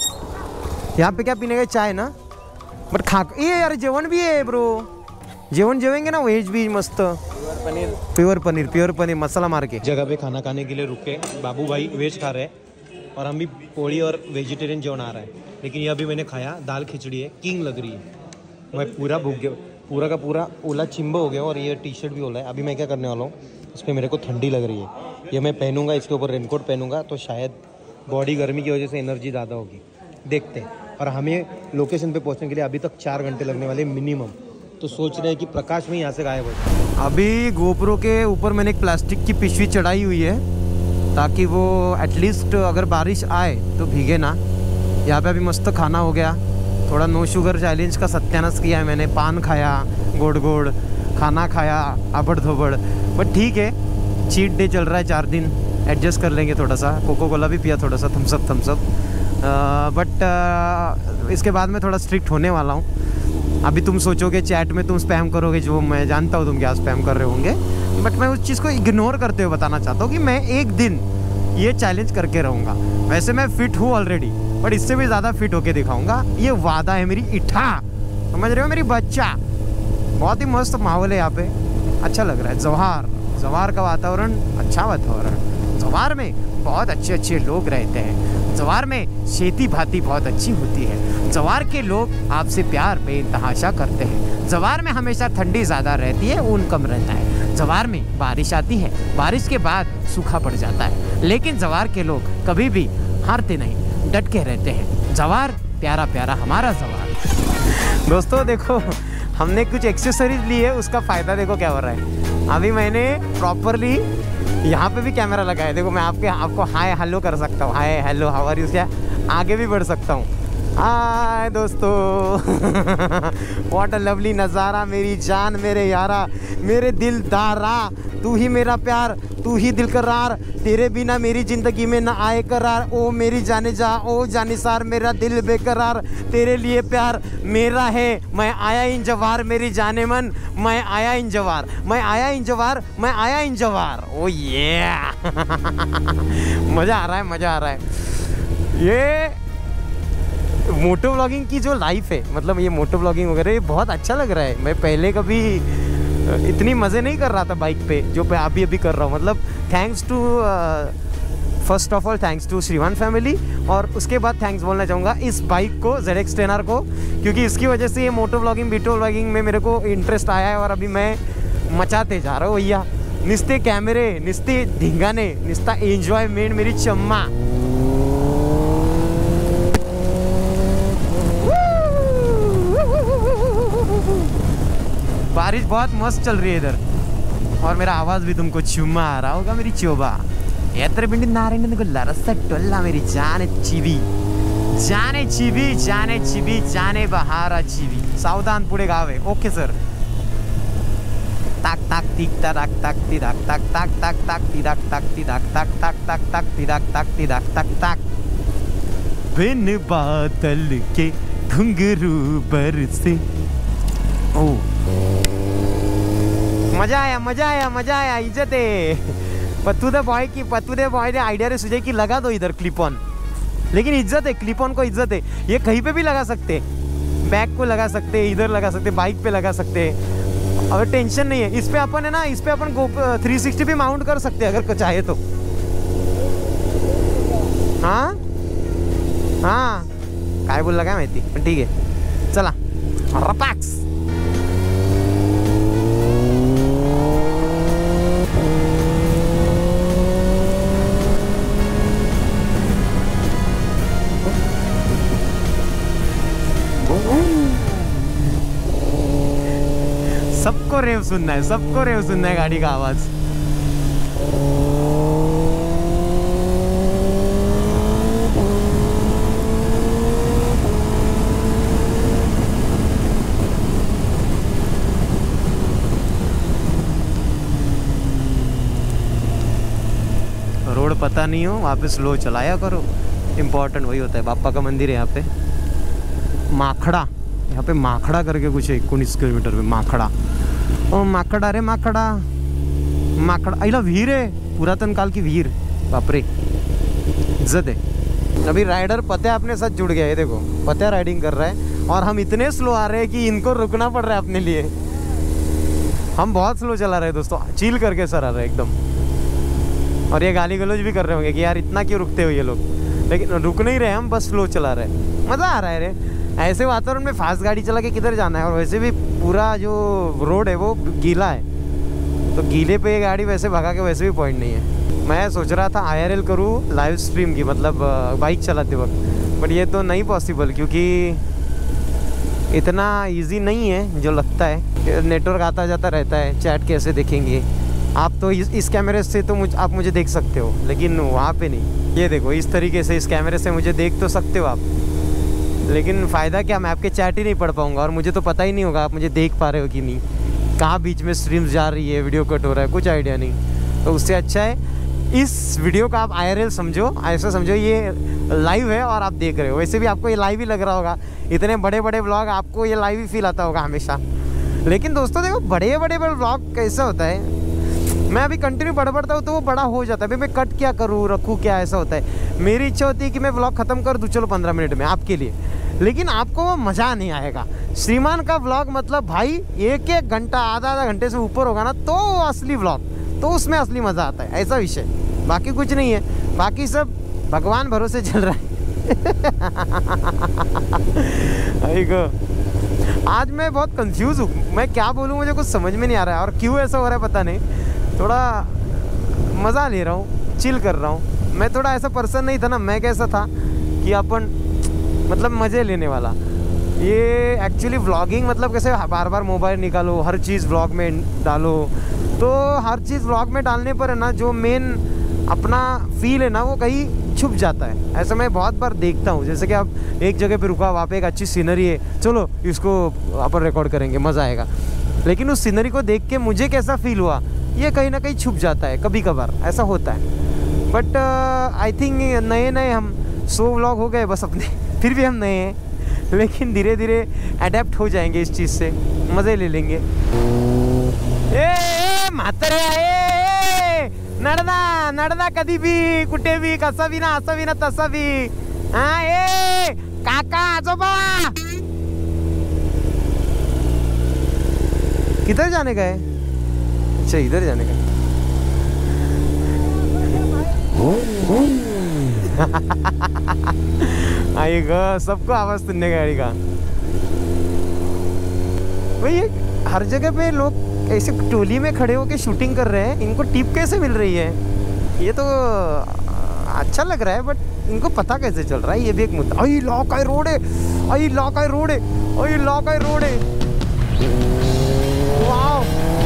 यहाँ पे क्या पीने का, चाय ना, बट खा ये यार जेवण भी है ब्रो, जेवण जेवेंगे ना, वेज भी मस्त, pure paneer pure paneer pure paneer masala मार के। जगह पे खाना खाने के लिए रुके, बाबू भाई वेज खा रहे हैं और हम भी पोड़ी और वेजिटेरियन जेवण आ रहा है। लेकिन यह भी मैंने खाया, दाल खिचड़ी है, किंग लग रही है। मैं पूरा भूख गया, पूरा का पूरा ओला चिंबा हो गया, और ये टी शर्ट भी ओला है। अभी मैं क्या करने वाला हूँ, इस पर मेरे को ठंडी लग रही है, ये मैं पहनूंगा, इसके ऊपर रेनकोट पहनूंगा, तो शायद बॉडी गर्मी की वजह से एनर्जी ज़्यादा होगी, देखते हैं। और हमें लोकेशन पे पहुंचने के लिए अभी तक चार घंटे लगने वाले मिनिमम, तो सोच रहे हैं कि प्रकाश में यहाँ से गायब हो। अभी गोप्रो के ऊपर मैंने एक प्लास्टिक की पिशवी चढ़ाई हुई है, ताकि वो एटलीस्ट अगर बारिश आए तो भीगे ना। यहाँ पे अभी मस्त खाना हो गया, थोड़ा नो शुगर चैलेंज का सत्यानाश किया है मैंने, पान खाया, गोड़ गोड़ खाना खाया, आबड़ धोबड़, बट ठीक है, चीट डे चल रहा है, चार दिन एडजस्ट कर लेंगे। थोड़ा सा कोको कोला भी पिया, थोड़ा सा थम्सअप थम्सअप, बट इसके बाद मैं थोड़ा स्ट्रिक्ट होने वाला हूँ। अभी तुम सोचोगे चैट में तुम स्पैम करोगे, जो मैं जानता हूँ तुम क्या स्पैम कर रहे होंगे, बट मैं उस चीज़ को इग्नोर करते हुए बताना चाहता हूँ कि मैं एक दिन ये चैलेंज करके रहूँगा। वैसे मैं फिट हूँ ऑलरेडी, बट इससे भी ज़्यादा फिट होके दिखाऊँगा, ये वादा है मेरी इठा, समझ रहे हो मेरी बच्चा। बहुत ही मस्त माहौल है यहाँ पे, अच्छा लग रहा है। जवार जवार का वातावरण, अच्छा वातावरण। जवार में बहुत अच्छे अच्छे लोग रहते हैं, जवार में खेती भाती बहुत अच्छी होती है, जवार के लोग आपसे प्यार बेतहाशा करते हैं, जवार में हमेशा ठंडी ज़्यादा रहती है, ऊन कम रहता है, जवार में बारिश आती है, बारिश के बाद सूखा पड़ जाता है, लेकिन जवार के लोग कभी भी हारते नहीं, डट के रहते हैं। जवार प्यारा प्यारा हमारा जवार। दोस्तों देखो, हमने कुछ एक्सेसरीज ली है, उसका फ़ायदा देखो क्या हो रहा है। अभी मैंने प्रॉपरली यहाँ पे भी कैमरा लगाया, देखो मैं आपके आपको हाय हेलो कर सकता हूँ, hi hello how are you, क्या आगे भी बढ़ सकता हूँ। हाय दोस्तों व्हाट अ लवली नज़ारा, मेरी जान मेरे यारा मेरे दिल दारा, तू ही मेरा प्यार तू ही दिल करार, तेरे बिना मेरी ज़िंदगी में ना आए करार, ओ मेरी जाने जा ओ जानिसार मेरा दिल बेकरार, तेरे लिए प्यार मेरा है, मैं आया इन जवार मेरी जाने मन, मैं आया इन जवार मैं आया इन जवार मैं आया इन जवार। ओ ये मज़ा आ रहा है मज़ा आ रहा है। ये मोटो व्लॉगिंग की जो लाइफ है, मतलब ये मोटो व्लॉगिंग वगैरह ये बहुत अच्छा लग रहा है। मैं पहले कभी इतनी मज़े नहीं कर रहा था बाइक पे जो मैं अभी अभी कर रहा हूँ। मतलब thanks to first of all thanks to श्रीमान फैमिली, और उसके बाद थैंक्स बोलना चाहूँगा इस बाइक को जेड एक्स टेन आर को, क्योंकि इसकी वजह से ये मोटो व्लॉगिंग वीडियो व्लॉगिंग में मेरे को इंटरेस्ट आया है और अभी मैं मचाते जा रहा हूँ भैया। निस्ते कैमरे निस्ते ढिंगाने निस्ता एंजॉयमेंट मेरी चम्मा। बारिश बहुत मस्त चल रही है इधर, और मेरा आवाज़ भी तुमको चुम्मा आ रहा होगा मेरी चोबा। एत्र बिंडी नारायण को लरसा टोल्ला मेरी जाने चिबी जाने चिबी जाने चिबी जाने बहारा चिबी। सावधान पुढे गाव आहे। Okay sir. ताक ताक तिक ताक ताक तिराक ताक ताक ताक ताक तिराक ताक तिराक ताक ताक ताक ताक तिराक ताक तिराक ताक ताक। बिन बादल के घुंघरू बरसे। ओ मजा आया मजा आया मजा आया। इज्जत है पत्तू दे बॉय की, पत्तू दे बॉय ने आइडिया रे सुझे की लगा दो इधर क्लिप ऑन, लेकिन इज्जत है क्लिप ऑन को इज्जत है। ये कहीं पे भी लगा सकते, बैक को लगा सकते, इधर लगा सकते, बाइक पे लगा सकते, अगर टेंशन नहीं है। इस पे अपन है ना, इस पे अपन गो थ्री सिक्सटी भी माउंट कर सकते हैं अगर चाहे तो। हाँ हाँ काय बोल लगा माहिती, पण ठीक आहे चला रपॅक्स। सबको रेव सुनना है, सबको रेव सुनना है गाड़ी का आवाज। रोड पता नहीं हो वहाँ पे स्लो चलाया करो, इम्पोर्टेंट वही होता है। बापा का मंदिर है यहाँ पे, माखड़ा, यहाँ पे माखड़ा करके कुछ है उन्नीस किलोमीटर पे माखड़ा। ओ माखड़ा रे माखड़ा माखड़ा आईला वीर है, पुरातन काल की वीर, बापरे इज्जत है। अभी राइडर पत्या अपने साथ जुड़ गया है, देखो पत्या राइडिंग कर रहा है और हम इतने स्लो आ रहे हैं कि इनको रुकना पड़ रहा है अपने लिए। हम बहुत स्लो चला रहे हैं दोस्तों, चिल करके सर आ रहे हैं एकदम। और ये गाली गलौज भी कर रहे होंगे कि यार इतना क्यों रुकते हो ये लोग, लेकिन रुक नहीं रहे, हम बस स्लो चला रहे हैं। मज़ा आ रहा है रे ऐसे वातावरण में फास्ट गाड़ी चला के किधर जाना है। और वैसे भी पूरा जो रोड है वो गीला है, तो गीले पे ये गाड़ी वैसे भगा के वैसे भी पॉइंट नहीं है। मैं सोच रहा था आई आर एल करूँ लाइव स्ट्रीम की, मतलब बाइक चलाते वक्त, बट ये तो नहीं पॉसिबल क्योंकि इतना इजी नहीं है जो लगता है। नेटवर्क आता जाता रहता है, चैट कैसे देखेंगे आप? तो इस, इस कैमरे से तो मुझ आप मुझे देख सकते हो, लेकिन वहाँ पे नहीं। ये देखो इस तरीके से इस कैमरे से मुझे देख तो सकते हो आप, लेकिन फ़ायदा क्या, मैं आपके चैट ही नहीं पढ़ पाऊँगा और मुझे तो पता ही नहीं होगा आप मुझे देख पा रहे हो कि नहीं, कहाँ बीच में स्ट्रीम्स जा रही है, वीडियो कट हो रहा है, कुछ आइडिया नहीं। तो उससे अच्छा है इस वीडियो का आप आई आर एल समझो, ऐसा समझो ये लाइव है और आप देख रहे हो। वैसे भी आपको ये लाइव ही लग रहा होगा, इतने बड़े बड़े ब्लॉग आपको ये लाइव ही फील आता होगा हमेशा। लेकिन दोस्तों देखो बड़े बड़े बड़े ब्लॉग कैसा होता है, मैं अभी कंटिन्यू पढ़ पढ़ता हूँ तो वो बड़ा हो जाता है। अभी मैं कट क्या करूँ, रखूँ क्या, ऐसा होता है। मेरी इच्छा होती है कि मैं ब्लॉग ख़त्म कर दूँ चलो पंद्रह मिनट में आपके लिए, लेकिन आपको वो मज़ा नहीं आएगा। श्रीमान का व्लॉग मतलब भाई एक एक घंटा आधा आधा घंटे से ऊपर होगा ना तो असली व्लॉग, तो उसमें असली मज़ा आता है, ऐसा विषय। बाकी कुछ नहीं है, बाकी सब भगवान भरोसे चल रहा है। आज मैं बहुत कंफ्यूज हूँ, मैं क्या बोलूँ मुझे कुछ समझ में नहीं आ रहा है, और क्यों ऐसा हो रहा है पता नहीं। थोड़ा मज़ा ले रहा हूँ, चिल कर रहा हूँ। मैं थोड़ा ऐसा पर्सन नहीं था ना, मैं कैसा था कि अपन मतलब मज़े लेने वाला। ये एक्चुअली व्लॉगिंग मतलब कैसे बार बार मोबाइल निकालो, हर चीज़ व्लॉग में डालो, तो हर चीज़ व्लॉग में डालने पर है ना जो मेन अपना फील है ना वो कहीं छुप जाता है। ऐसा मैं बहुत बार देखता हूँ, जैसे कि आप एक जगह पे रुका, वहाँ पे एक अच्छी सीनरी है, चलो इसको अपन रिकॉर्ड करेंगे, मज़ा आएगा। लेकिन उस सीनरी को देख के मुझे कैसा फील हुआ, ये कहीं ना कहीं छुप जाता है, कभी कभार ऐसा होता है। बट आई थिंक नए नए हम सौ व्लॉग हो गए बस अपने, फिर भी हम नए हैं, लेकिन धीरे धीरे अडेप्ट हो जाएंगे इस चीज़ से, मज़े ले लेंगे। ए, ए म्हातारे ए नडदा नडदा कधी भी कुठे भी कसं भी ना असं भी ना तसं भी। हाँ ए काका आजोबा, किधर जाने का है? अच्छा इधर जाने का। आई ग सबको आवाज सुनने का गाड़ी का। भाई हर जगह पे लोग ऐसे टोली में खड़े होके शूटिंग कर रहे हैं, इनको टिप कैसे मिल रही है? ये तो अच्छा लग रहा है, बट इनको पता कैसे चल रहा है, ये भी एक मुद्दा। आई लॉकाई रोड है, आई लॉकाई रोड है, आई लॉकाई रोड है। Wow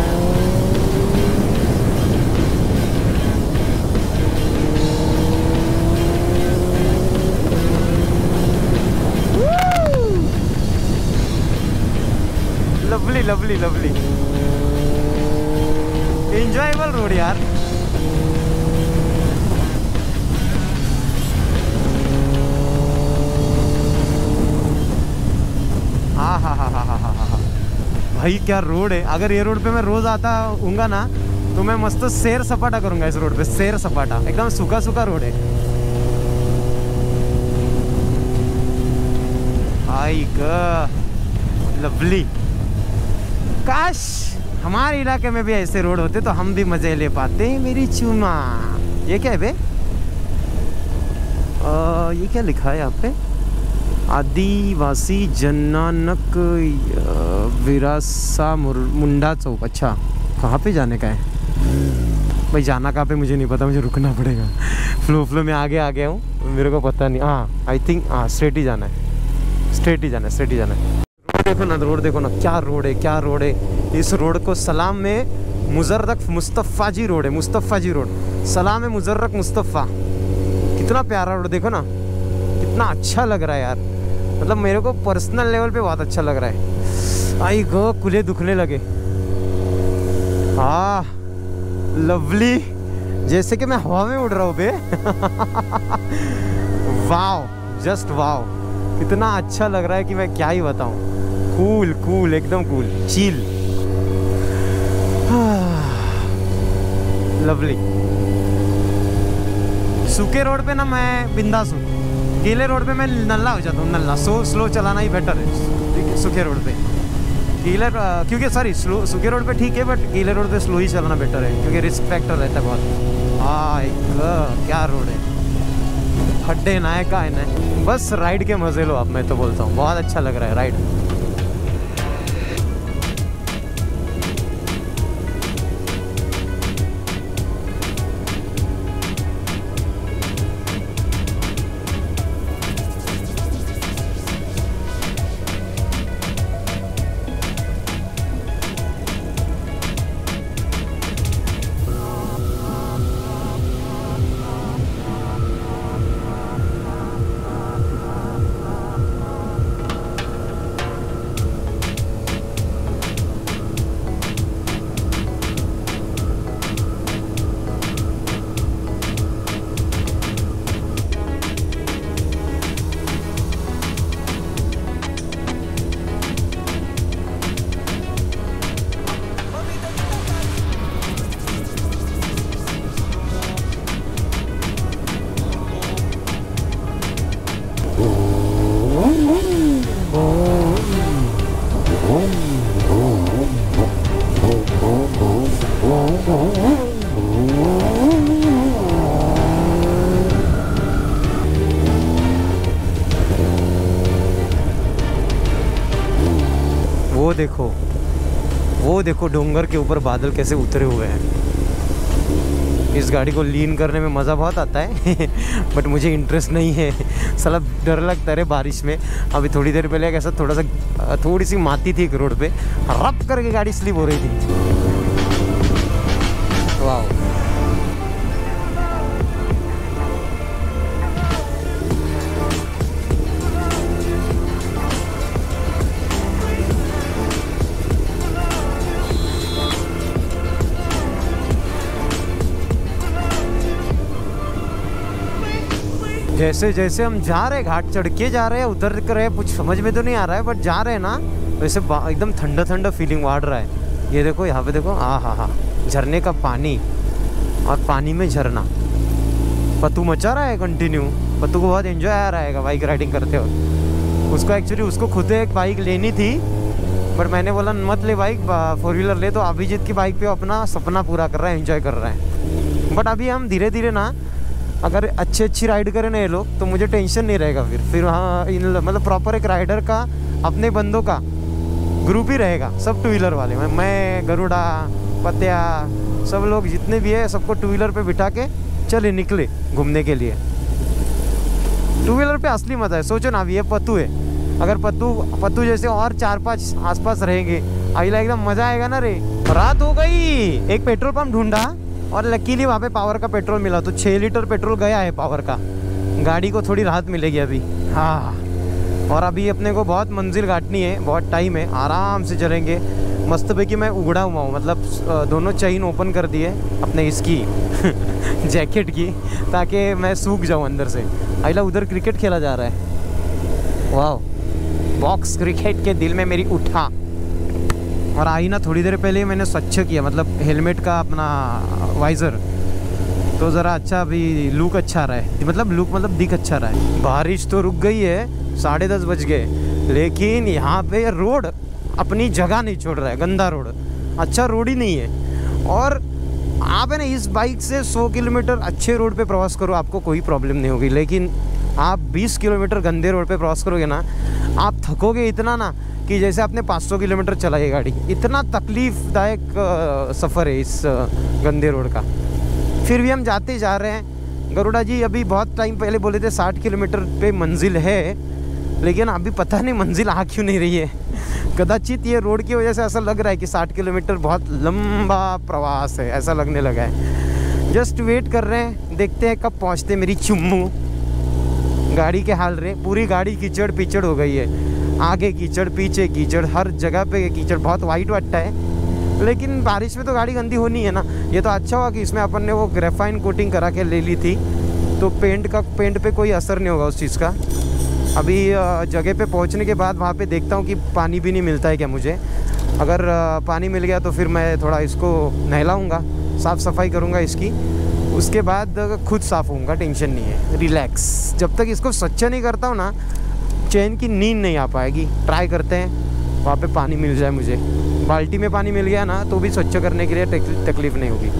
lovely lovely lovely enjoyable road यार। हाँ हाँ हाँ हाँ हाँ हाँ हाँ भाई क्या रोड है। अगर ये रोड पे मैं रोज आता हूँगा ना तो मैं मस्त सैर सपाटा करूँगा इस रोड पे, सैर सपाटा, एकदम सूखा सूखा रोड है। आई ग लवली। काश हमारे इलाके में भी ऐसे रोड होते तो हम भी मजे ले पाते। मेरी चुमा, ये क्या है बे? आ, ये क्या लिखा है यहाँ पे? आदिवासी जननानक विरासा मुंडा चौक। अच्छा कहाँ पे जाने का है भाई? जाना कहाँ पे मुझे नहीं पता, मुझे रुकना पड़ेगा। फ्लो फ्लो में आगे आ गया हूँ, मेरे को पता नहीं। हाँ आई थिंक हाँ स्ट्रेट ही जाना है, स्ट्रेट ही जाना है, स्ट्रेट ही जाना है। देखो ना रोड, देखो ना क्या रोड है, क्या रोड है। इस रोड को सलाम में मुजर्रक मुस्तफ़ा जी रोड है, मुस्तफ़ा जी रोड, सलाम है मुजर्रक मुस्तफ़ा। कितना प्यारा रोड, देखो ना कितना अच्छा लग रहा है यार। मतलब मेरे को पर्सनल लेवल पे बहुत अच्छा लग रहा है। आई गो कुले दुखने लगे। हाँ लवली, जैसे कि मैं हवा में उड़ रहा हूँ बे। वाओ जस्ट वाओ, कितना अच्छा लग रहा है कि मैं क्या ही बताऊँ। कूल कूल एकदम कूल चिल लवली। सूखे रोड पे ना मैं बिंदास हूँ, गीले रोड पे मैं नल्ला हो जाता हूँ, नल्ला। सो स्लो चलाना ही बेटर है सूखे रोड पे। गीले क्योंकि सॉरी स्लो सूखे रोड पे ठीक है, बट गीले रोड पे स्लो ही चलाना बेटर है क्योंकि रिस्क फैक्टर रहता है बहुत। हाँ एक क्या रोड है, खड्डे ना है का है ना। बस राइड के मजे लो आप, मैं तो बोलता हूँ बहुत अच्छा लग रहा है राइड। वो देखो वो देखो डोंगर के ऊपर बादल कैसे उतरे हुए हैं। इस गाड़ी को लीन करने में मज़ा बहुत आता है बट मुझे इंटरेस्ट नहीं है, साला डर लगता है बारिश में। अभी थोड़ी देर पहले कैसा थोड़ा सा थोड़ी सी माती थी एक रोड पे, रप करके गाड़ी स्लिप हो रही थी। वाह जैसे जैसे हम जा रहे घाट चढ़ के जा रहे हैं, उतर कर रहे, कुछ समझ में तो नहीं आ रहा है, बट जा रहे हैं ना, वैसे एकदम ठंडा ठंडा फीलिंग बढ़ रहा है। ये देखो यहाँ पे देखो, हाँ हाँ हाँ, झरने का पानी और पानी में झरना। पत्तू मचा रहा है कंटिन्यू। पत्तू को बहुत एंजॉय आ रहा है बाइक राइडिंग करते हो। उसको एक्चुअली उसको खुद एक बाइक लेनी थी, बट मैंने बोला मत ले बाइक, फोर व्हीलर ले। तो अभिजीत की बाइक पे अपना सपना पूरा कर रहा है, एंजॉय कर रहा है। बट अभी हम धीरे धीरे ना, अगर अच्छी अच्छी राइड करें ना ये लोग, तो मुझे टेंशन नहीं रहेगा फिर फिर हाँ, इन मतलब प्रॉपर एक राइडर का, अपने बंदों का ग्रुप ही रहेगा, सब टू व्हीलर वाले। मैं मैं गरुड़ा, पत्या, सब लोग जितने भी है, सबको टू व्हीलर पे बिठा के चले निकले घूमने के लिए। टू व्हीलर पे असली मजा है। सोचो ना, अभी ये पत्तू है, अगर पत्तू पत्तू जैसे और चार पांच आसपास रहेंगे, अगला एकदम मजा आएगा ना रे। रात हो गई, एक पेट्रोल पंप ढूंढा और लकीली वहाँ पे पावर का पेट्रोल मिला, तो छः लीटर पेट्रोल गया है पावर का। गाड़ी को थोड़ी राहत मिलेगी अभी। हाँ, और अभी अपने को बहुत मंजिल काटनी है, बहुत टाइम है, आराम से चलेंगे मस्त पे। कि मैं उगड़ा हुआ हूँ, मतलब दोनों चेन ओपन कर दिए अपने इसकी जैकेट की, ताकि मैं सूख जाऊँ अंदर से। आइला उधर क्रिकेट खेला जा रहा है, वाह, बॉक्स क्रिकेट के दिल में मेरी उठा। और आई ना थोड़ी देर पहले मैंने स्वच्छ किया, मतलब हेलमेट का अपना वाइज़र, तो ज़रा अच्छा अभी लुक अच्छा रहा है, मतलब लुक मतलब दिख अच्छा रहा है। बारिश तो रुक गई है, साढ़े दस बज गए, लेकिन यहाँ पे रोड अपनी जगह नहीं छोड़ रहा है। गंदा रोड, अच्छा रोड ही नहीं है। और आप है ना इस बाइक से सौ किलोमीटर अच्छे रोड पे प्रवास करो, आपको कोई प्रॉब्लम नहीं होगी। लेकिन आप बीस किलोमीटर गंदे रोड पे प्रवास करोगे ना, आप थकोगे इतना ना कि जैसे आपने पाँच सौ किलोमीटर चलाई गाड़ी। इतना तकलीफ़दायक सफ़र है इस गंदे रोड का। फिर भी हम जाते जा रहे हैं। गरुड़ा जी अभी बहुत टाइम पहले बोले थे साठ किलोमीटर पे मंजिल है, लेकिन अभी पता नहीं मंजिल आ क्यों नहीं रही है। कदाचित ये रोड की वजह से ऐसा लग रहा है कि साठ किलोमीटर बहुत लंबा प्रवास है, ऐसा लगने लगा है। जस्ट वेट कर रहे हैं, देखते हैं कब पहुंचते मेरी चुम्मू। गाड़ी के हाल रहे, पूरी गाड़ी कीचड़ पीचड़ हो गई है, आगे कीचड़ पीछे कीचड़, हर जगह पे कीचड़, बहुत वाइट वाटता है। लेकिन बारिश में तो गाड़ी गंदी होनी है ना। ये तो अच्छा हुआ कि इसमें अपन ने वो ग्रेफाइन कोटिंग करा के ले ली थी, तो पेंट का पेंट पे कोई असर नहीं होगा उस चीज़ का। अभी जगह पे पहुंचने के बाद वहाँ पे देखता हूँ कि पानी भी नहीं मिलता है क्या मुझे। अगर पानी मिल गया तो फिर मैं थोड़ा इसको नहलाऊँगा, साफ़ सफाई करूँगा इसकी, उसके बाद खुद साफ़ होऊंगा, टेंशन नहीं है, रिलैक्स। जब तक इसको स्वच्छ नहीं करता हूँ ना, चैन की नींद नहीं आ पाएगी। ट्राई करते हैं वहाँ पे पानी मिल जाए मुझे। बाल्टी में पानी मिल गया ना तो भी स्वच्छ करने के लिए तकलीफ़ नहीं होगी।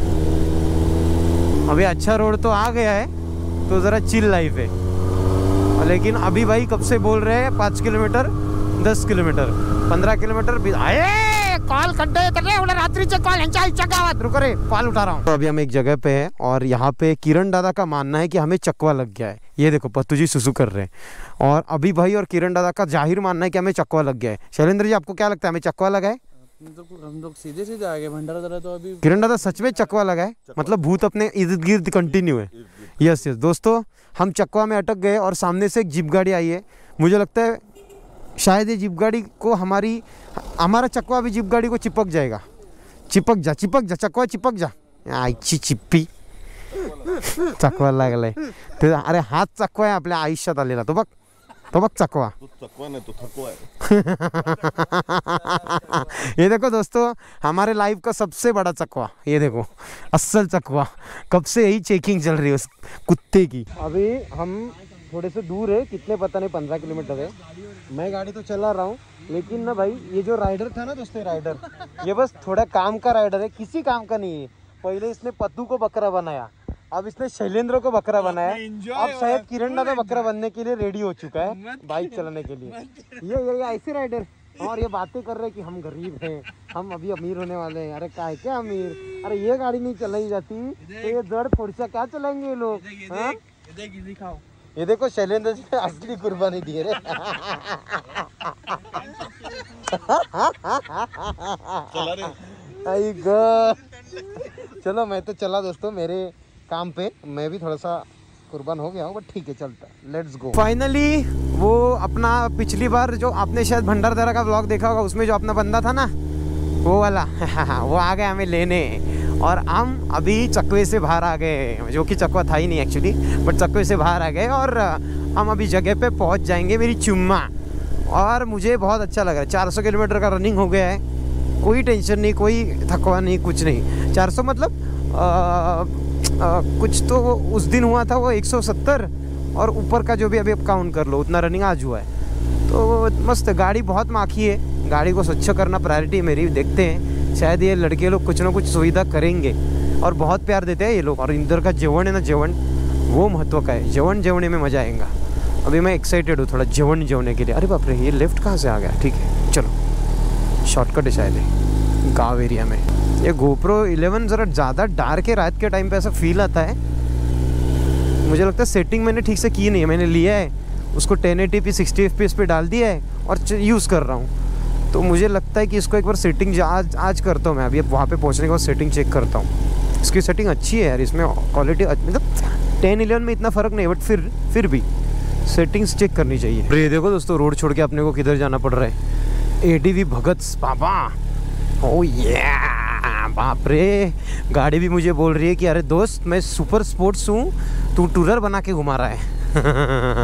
अभी अच्छा रोड तो आ गया है, तो ज़रा चिल लाइफ है। लेकिन अभी भाई कब से बोल रहे हैं पाँच किलोमीटर, दस किलोमीटर, पंद्रह किलोमीटर भी आए। कॉल रात्रि कॉल रुक रे, कॉल उठा रहा हूँ। तो अभी हम एक जगह पे हैं और यहाँ पे किरण दादा का मानना है कि हमें चकवा लग गया है। ये देखो पत्तू जी सुसु कर रहे हैं। और अभी भाई और किरण दादा का जाहिर मानना है कि हमें चकवा लग गया है। शैलेंद्र जी आपको क्या लगता है, हमें चकवा लगा है? तो हम लोग सीधे सीधे आ गए भंडारा दरा। तो अभी किरण दादा सच में चकवा लगा है, मतलब भूत अपने इर्द गिर्द कंटिन्यू है। यस यस दोस्तों, हम चकवा में अटक गए और सामने से एक जीप गाड़ी आई है। मुझे लगता है शायद ये जीप गाड़ी को हमारी हमारा चकवा भी जीप गाड़ी को चिपक जाएगा। चिपक जा चिपक जा चकवा चिपक जा। आईची चिप्पी चकवा लागलाय ते। अरे हात चकवा आहे आपल्या आयुष्यात आलेला, तो बघ तो बघ चकवा। चकवा नहीं तो थकवा है। ये देखो दोस्तों, हमारे लाइफ का सबसे बड़ा चकवा, ये देखो असल चकवा। कब से यही चेकिंग चल रही है उस कुत्ते की। अभी हम थोड़े से दूर है, कितने पता नहीं, पंद्रह किलोमीटर है। मैं गाड़ी तो चला रहा हूँ, लेकिन ना भाई ये जो राइडर था ना दोस्तों, राइडर ये बस थोड़ा काम का राइडर है, किसी काम का नहीं है। पहले इसने पत्तू को बकरा बनाया, अब इसने शैलेंद्र को बकरा बनाया, अब शायद किरण दादा बकरा बनने के लिए रेडी हो चुका है बाइक चलाने के लिए। ये ये, ये ऐसे राइडर, और ये बातें कर रहे हैं कि हम गरीब हैं, हम अभी अमीर होने वाले हैं। अरे क्या है क्या अमीर, अरे ये गाड़ी नहीं चलाई जाती तो ये जड़ फोड़सा क्या चलाएंगे ये लोग। हाँ ये देखो शैलेंद्र जी असली कुर्बानी दिए रे। आई गॉड, चलो मैं तो चला दोस्तों मेरे काम पे, मैं भी थोड़ा सा कुर्बान हो गया हूँ, बट ठीक है चलता, लेट्स गो। फाइनली वो अपना पिछली बार जो आपने शायद भंडारदरा का व्लॉग देखा होगा, उसमें जो अपना बंदा था ना वो वाला वो आ गया हमें लेने। और हम अभी चकवे से बाहर आ गए, जो कि चकवा था ही नहीं एक्चुअली, बट चकवे से बाहर आ गए और हम अभी जगह पे पहुंच जाएंगे, मेरी चुम्मा। और मुझे बहुत अच्छा लग रहा है, चार सौ किलोमीटर का रनिंग हो गया है, कोई टेंशन नहीं, कोई थकवा नहीं, कुछ नहीं। चार सौ मतलब आ, आ, कुछ तो उस दिन हुआ था वो एक सौ सत्तर, और ऊपर का जो भी अभी आप काउंट कर लो, उतना रनिंग आज हुआ है। तो मस्त, गाड़ी बहुत माखी है, गाड़ी को स्वच्छ करना प्रायोरिटी मेरी। देखते हैं, शायद ये लड़के लोग कुछ ना कुछ सुविधा करेंगे, और बहुत प्यार देते हैं ये लोग। और इधर का जेवण है ना, जेवण वो महत्व का है, जेवण जेवने में मज़ा आएगा। अभी मैं एक्साइटेड हूँ थोड़ा जेवण जेवने के लिए। अरे बाप रे, ये लेफ्ट कहाँ से आ गया? ठीक है चलो, शॉर्टकट है शायद है गाँव एरिया में। ये गोप्रो इलेवन ज़रा ज़्यादा डार्क है, रात के टाइम पे ऐसा फील आता है। मुझे लगता है सेटिंग मैंने ठीक से की नहीं है, मैंने लिया है उसको ten eighty P sixty F P S पे डाल दिया है और यूज़ कर रहा हूँ। तो मुझे लगता है कि इसको एक बार सेटिंग आज आज करता हूँ मैं, अभी अब वहाँ पे पहुँचने के बाद सेटिंग चेक करता हूँ। इसकी सेटिंग अच्छी है यार, इसमें क्वालिटी मतलब टेन इलेवन में इतना फ़र्क नहीं है, बट फिर फिर भी सेटिंग्स चेक करनी चाहिए। ये देखो दोस्तों, रोड छोड़ के अपने को किधर जाना पड़ रहा है, ए डी वी भगत बाबा। ओ ये बाप रे, गाड़ी भी मुझे बोल रही है कि अरे दोस्त मैं सुपर स्पोर्ट्स हूँ, तू टूरर बना के घुमा रहा है।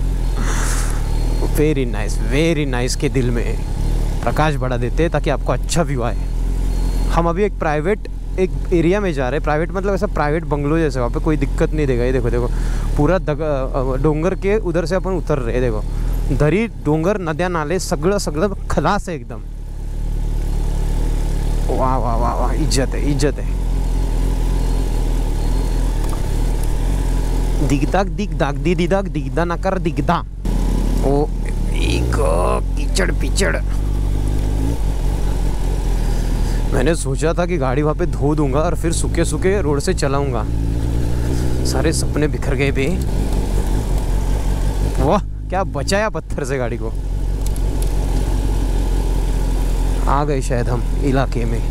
वेरी नाइस, वेरी नाइस के दिल में प्रकाश बढ़ा देते हैं ताकि आपको अच्छा व्यू आए। हम अभी एक प्राइवेट एक एरिया में जा रहे हैं, प्राइवेट मतलब ऐसा प्राइवेट बंगलो जैसे, वहाँ पे कोई दिक्कत नहीं देगा। ये देखो देखो पूरा दग डोंगर के उधर से अपन उतर रहे हैं, देखो दरी डोंगर नद्या नाले सगळं सगळं खलास है एकदम। वाह वाह वाह वाह, इज्जत है इज्जत है। दिगदाग दिगदाग दिगदाग दिगदा नकर दिगदा। ओ एक कीचड़ पिचड़। मैंने सोचा था कि गाड़ी वहाँ पे धो दूंगा और फिर सूखे सूखे रोड से चलाऊंगा, सारे सपने बिखर गए बे। वाह क्या बचाया पत्थर से गाड़ी को। आ गए शायद हम इलाके में।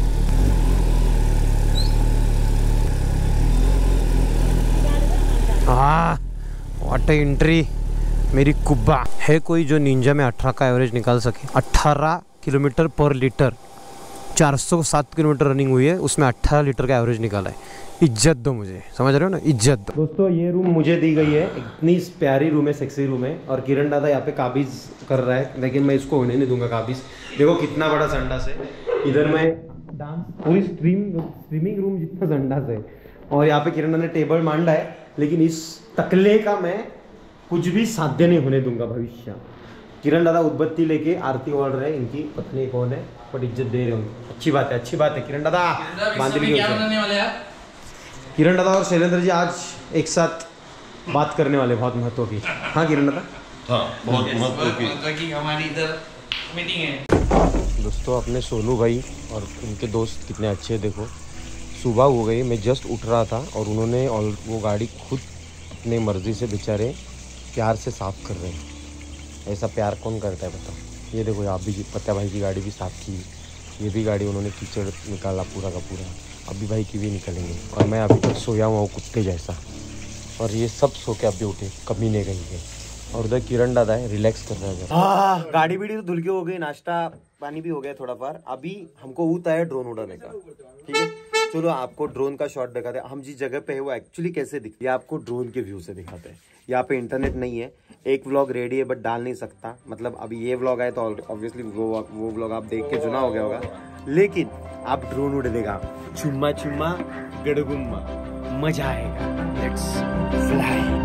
हाँ व्हाट एंट्री, मेरी कुब्बा है कोई जो निंजा में अठारह का एवरेज निकाल सके। अठारह किलोमीटर पर लीटर, चार सौ सात किलोमीटर रनिंग हुई है, उसमें अठारह लीटर का एवरेज निकाला है। इज्जत दो मुझे, समझ रहे हो ना, इज्जत दो। दोस्तों ये रूम मुझे दी गई है, इतनी प्यारी रूम है, सेक्सी रूम है। और किरण दादा यहाँ पे काबिज कर रहा है, लेकिन मैं इसको होने नहीं दूंगा काबिज। देखो कितना बड़ा संडास है, इधर मैं डांस पूरी स्ट्रीम स्ट्रीमिंग रूम जितना संडास है। और यहाँ पे किरण ने टेबल मांडा है, लेकिन इस टकले का मैं कुछ भी साध्य नहीं होने दूंगा भविष्य। किरण दादा उद्बत्ती लेके आरती ओढ़ रहे हैं, इनकी पत्नी कौन है बट इज्जत दे रहे होंगे। अच्छी बात है, अच्छी बात है। किरण दादा बांधनी किरण दादा और शैलेंद्र जी आज एक साथ बात करने वाले, बहुत महत्व की। हाँ किरण दादा, हाँ बहुत महत्व की हमारी इधर मीटिंग है। दोस्तों अपने सोनू भाई और उनके दोस्त कितने अच्छे, देखो सुबह हो गई, मैं जस्ट उठ रहा था और उन्होंने और वो गाड़ी खुद अपनी मर्जी से बेचारे प्यार से साफ़ कर रहे हैं। ऐसा प्यार कौन करता है बताओ। ये देखो आप भी पत्या भाई की गाड़ी भी साफ़ की, ये भी गाड़ी उन्होंने कीचड़ निकाला पूरा का पूरा। अभी भाई की भी निकलेंगे और मैं अभी तक सोया हुआ हूँ कुत्ते जैसा, और ये सब सो के अभी उठे कमीने कहीं के। और उधर किरण दादा है, रिलैक्स कर रहा है। हाँ गाड़ी बीड़ी तो धुल के हो गई, नाश्ता पानी भी हो गया थोड़ा पार। अभी हमको ऊता है ड्रोन उड़ाने का, ठीक है। चलो आपको ड्रोन का शॉट दिखाते हैं, हम जिस जगह पे है वो एक्चुअली कैसे दिखती है आपको ड्रोन के व्यू से दिखाते हैं। यहाँ पे इंटरनेट नहीं है, एक व्लॉग रेडी है बट डाल नहीं सकता, मतलब अभी ये व्लॉग आए तो ऑब्वियसली वो वो व्लॉग आप देख के चुना हो गया होगा, लेकिन आप ड्रोन उड़ देगा, चुम्मा चुम्मा गड़गुम्मा, मजा आएगा। Let's fly.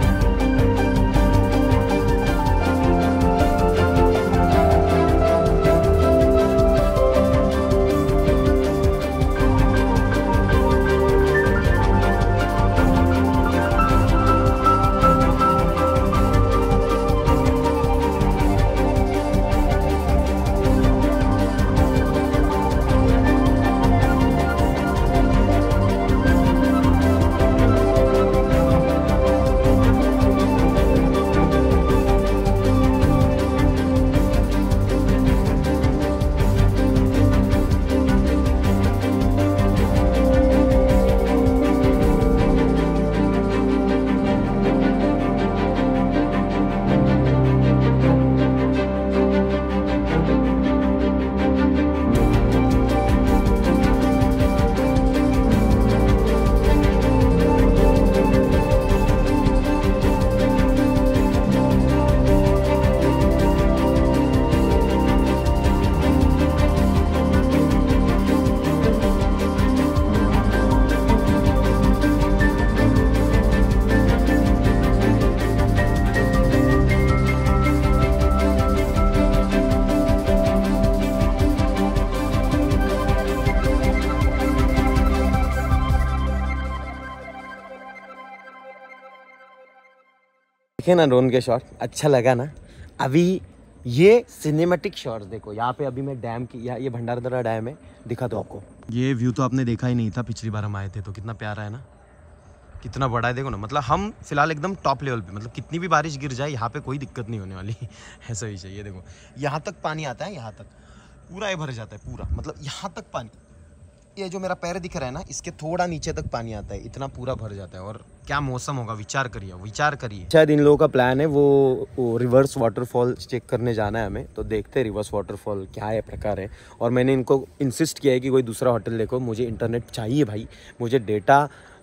देखे ना ड्रोन के शॉट, अच्छा लगा ना। अभी ये सिनेमैटिक शॉट्स देखो, यहाँ पे अभी मैं डैम की, या ये भंडारदरा डैम है, दिखा दो आपको। ये व्यू तो आपने देखा ही नहीं था पिछली बार हम आए थे तो। कितना प्यारा है ना, कितना बड़ा है देखो ना। मतलब हम फिलहाल एकदम टॉप लेवल पे, मतलब कितनी भी बारिश गिर जाए यहाँ पे कोई दिक्कत नहीं होने वाली ऐसा विषय। ये देखो यहाँ तक पानी आता है, यहाँ तक पूरा ये भर जाता है पूरा, मतलब यहाँ तक पानी। ये जो मेरा पैर दिख रहा है ना, इसके थोड़ा नीचे तक पानी आता है, इतना पूरा भर जाता है। और क्या मौसम होगा, विचार करिए विचार करिए। शायद इन लोगों का प्लान है वो, वो रिवर्स वाटरफॉल चेक करने जाना है हमें, तो देखते हैं रिवर्स वाटरफॉल क्या है, प्रकार है। और मैंने इनको इंसिस्ट किया है कि कोई दूसरा होटल देखो, मुझे इंटरनेट चाहिए भाई, मुझे डेटा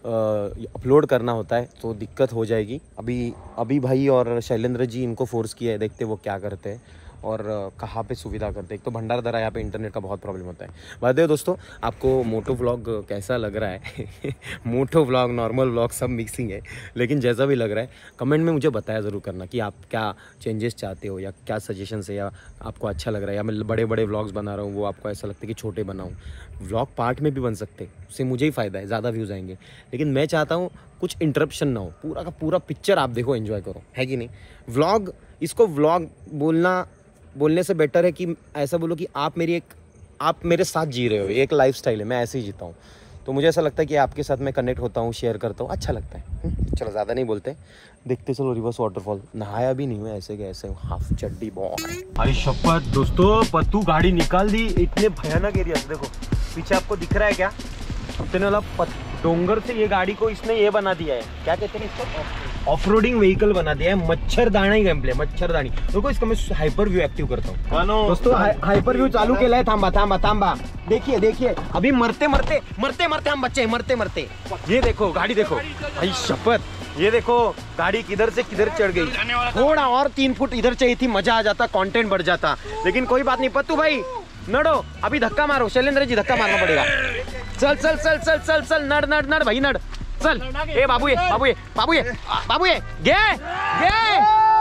अपलोड करना होता है तो दिक्कत हो जाएगी। अभी अभी भाई और शैलेंद्र जी इनको फोर्स किया है, देखते वो क्या करते हैं और कहाँ पे सुविधा करते हैं। एक तो भंडारदरा यहाँ पे इंटरनेट का बहुत प्रॉब्लम होता है। बताइए दोस्तों आपको मोटो व्लॉग कैसा लग रहा है मोटो व्लॉग, नॉर्मल व्लॉग सब मिक्सिंग है, लेकिन जैसा भी लग रहा है कमेंट में मुझे बताया ज़रूर करना कि आप क्या चेंजेस चाहते हो या क्या सजेशंस है, या आपको अच्छा लग रहा है, या मैं बड़े बड़े व्लॉग्स बना रहा हूँ वो आपको ऐसा लगता है कि छोटे बनाऊँ। व्लॉग पार्ट में भी बन सकते, उससे मुझे ही फ़ायदा है, ज़्यादा व्यूज़ आएंगे। लेकिन मैं चाहता हूँ कुछ इंटरप्शन ना हो, पूरा का पूरा पिक्चर आप देखो, एंजॉय करो, है कि नहीं। व्लॉग, इसको व्लॉग बोलना बोलने से बेटर है कि ऐसा बोलो कि आप मेरी एक, आप मेरे साथ जी रहे हो, एक लाइफस्टाइल है, मैं ऐसे ही जीता हूँ। तो मुझे ऐसा लगता है कि आपके साथ मैं कनेक्ट होता हूँ, शेयर करता हूँ, अच्छा लगता है। चलो ज़्यादा नहीं बोलते, देखते चलो रिवर्स वाटरफॉल। नहाया भी नहीं हुआ, ऐसे के ऐसे हाफ चड्डी बॉय। भाई शपथ दोस्तों, पत्तू गाड़ी निकाल दी। इतने भयानक एरिया से देखो, पीछे आपको दिख रहा है क्या, इतने वाला डोंगर से ये गाड़ी को इसने ये बना दिया है, क्या कहते हैं इसको, ऑफ रोडिंग व्हीकल बना दिया है। मच्छरदानी गेम प्ले, मच्छरदानी। देखो इसका मैं हाइपर व्यू एक्टिव करता हूँ दोस्तों, हाइपर व्यू चालू केला है। थांबा थांबा थांबा, देखिए देखिए, अभी मरते मरते मरते मरते हम बच्चे मरते मरते। ये देखो गाड़ी देखो भाई शपथ, ये देखो गाड़ी किधर से किधर चढ़ गई। थोड़ा और तीन फुट इधर चाहिए थी, मजा आ जाता, कंटेंट बढ़ जाता, लेकिन कोई बात नहीं। पत्तू भाई नड़ो, अभी धक्का मारो, शैलेंद्र जी धक्का मारना पड़ेगा। चल चल चल चल चल चल, नड़ नड़ नड़ भाई नड़, चल। ए बाबू ये बाबू ये बाबू ये बाबू ये गे गे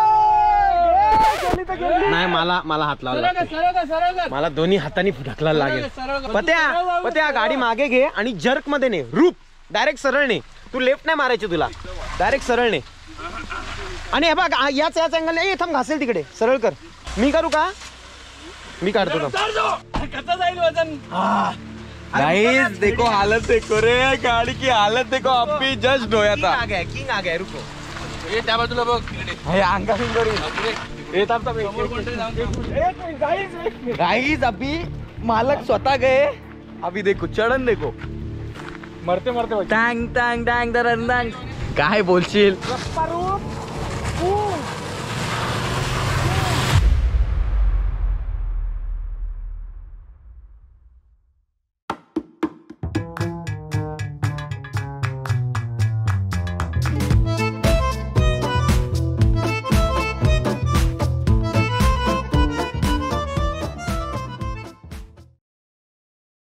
नाही, मला मला हात लावायला लागतो, मला दोन्ही हाताने ढकलायला लागेल। पत्या पत्या गाडी मागे घे आणि जर्क मध्ये ने, रूप डायरेक्ट सरळ ने, तू लेफ्ट नाही मारायची तुला, डायरेक्ट सरळ ने। आणि हे बघ याच याच अँगल नाही, थांब घासेल तिकडे, सरळ कर। मी करू का, मी काढतो गाइस देखो हालत देखो रे, गाड़ी की हालत देखो। अब भी जस्ट धोया था, आ गया किंग आ गया, रुको ये त्या बाजूला बघ, हे अंगा फिंगर ये तब तक। गाइस अभी मालक स्वतः गए, अभी देखो चढ़न देखो, मरते मरते टैंग टैंग टैंग दरंग। काय बोलशील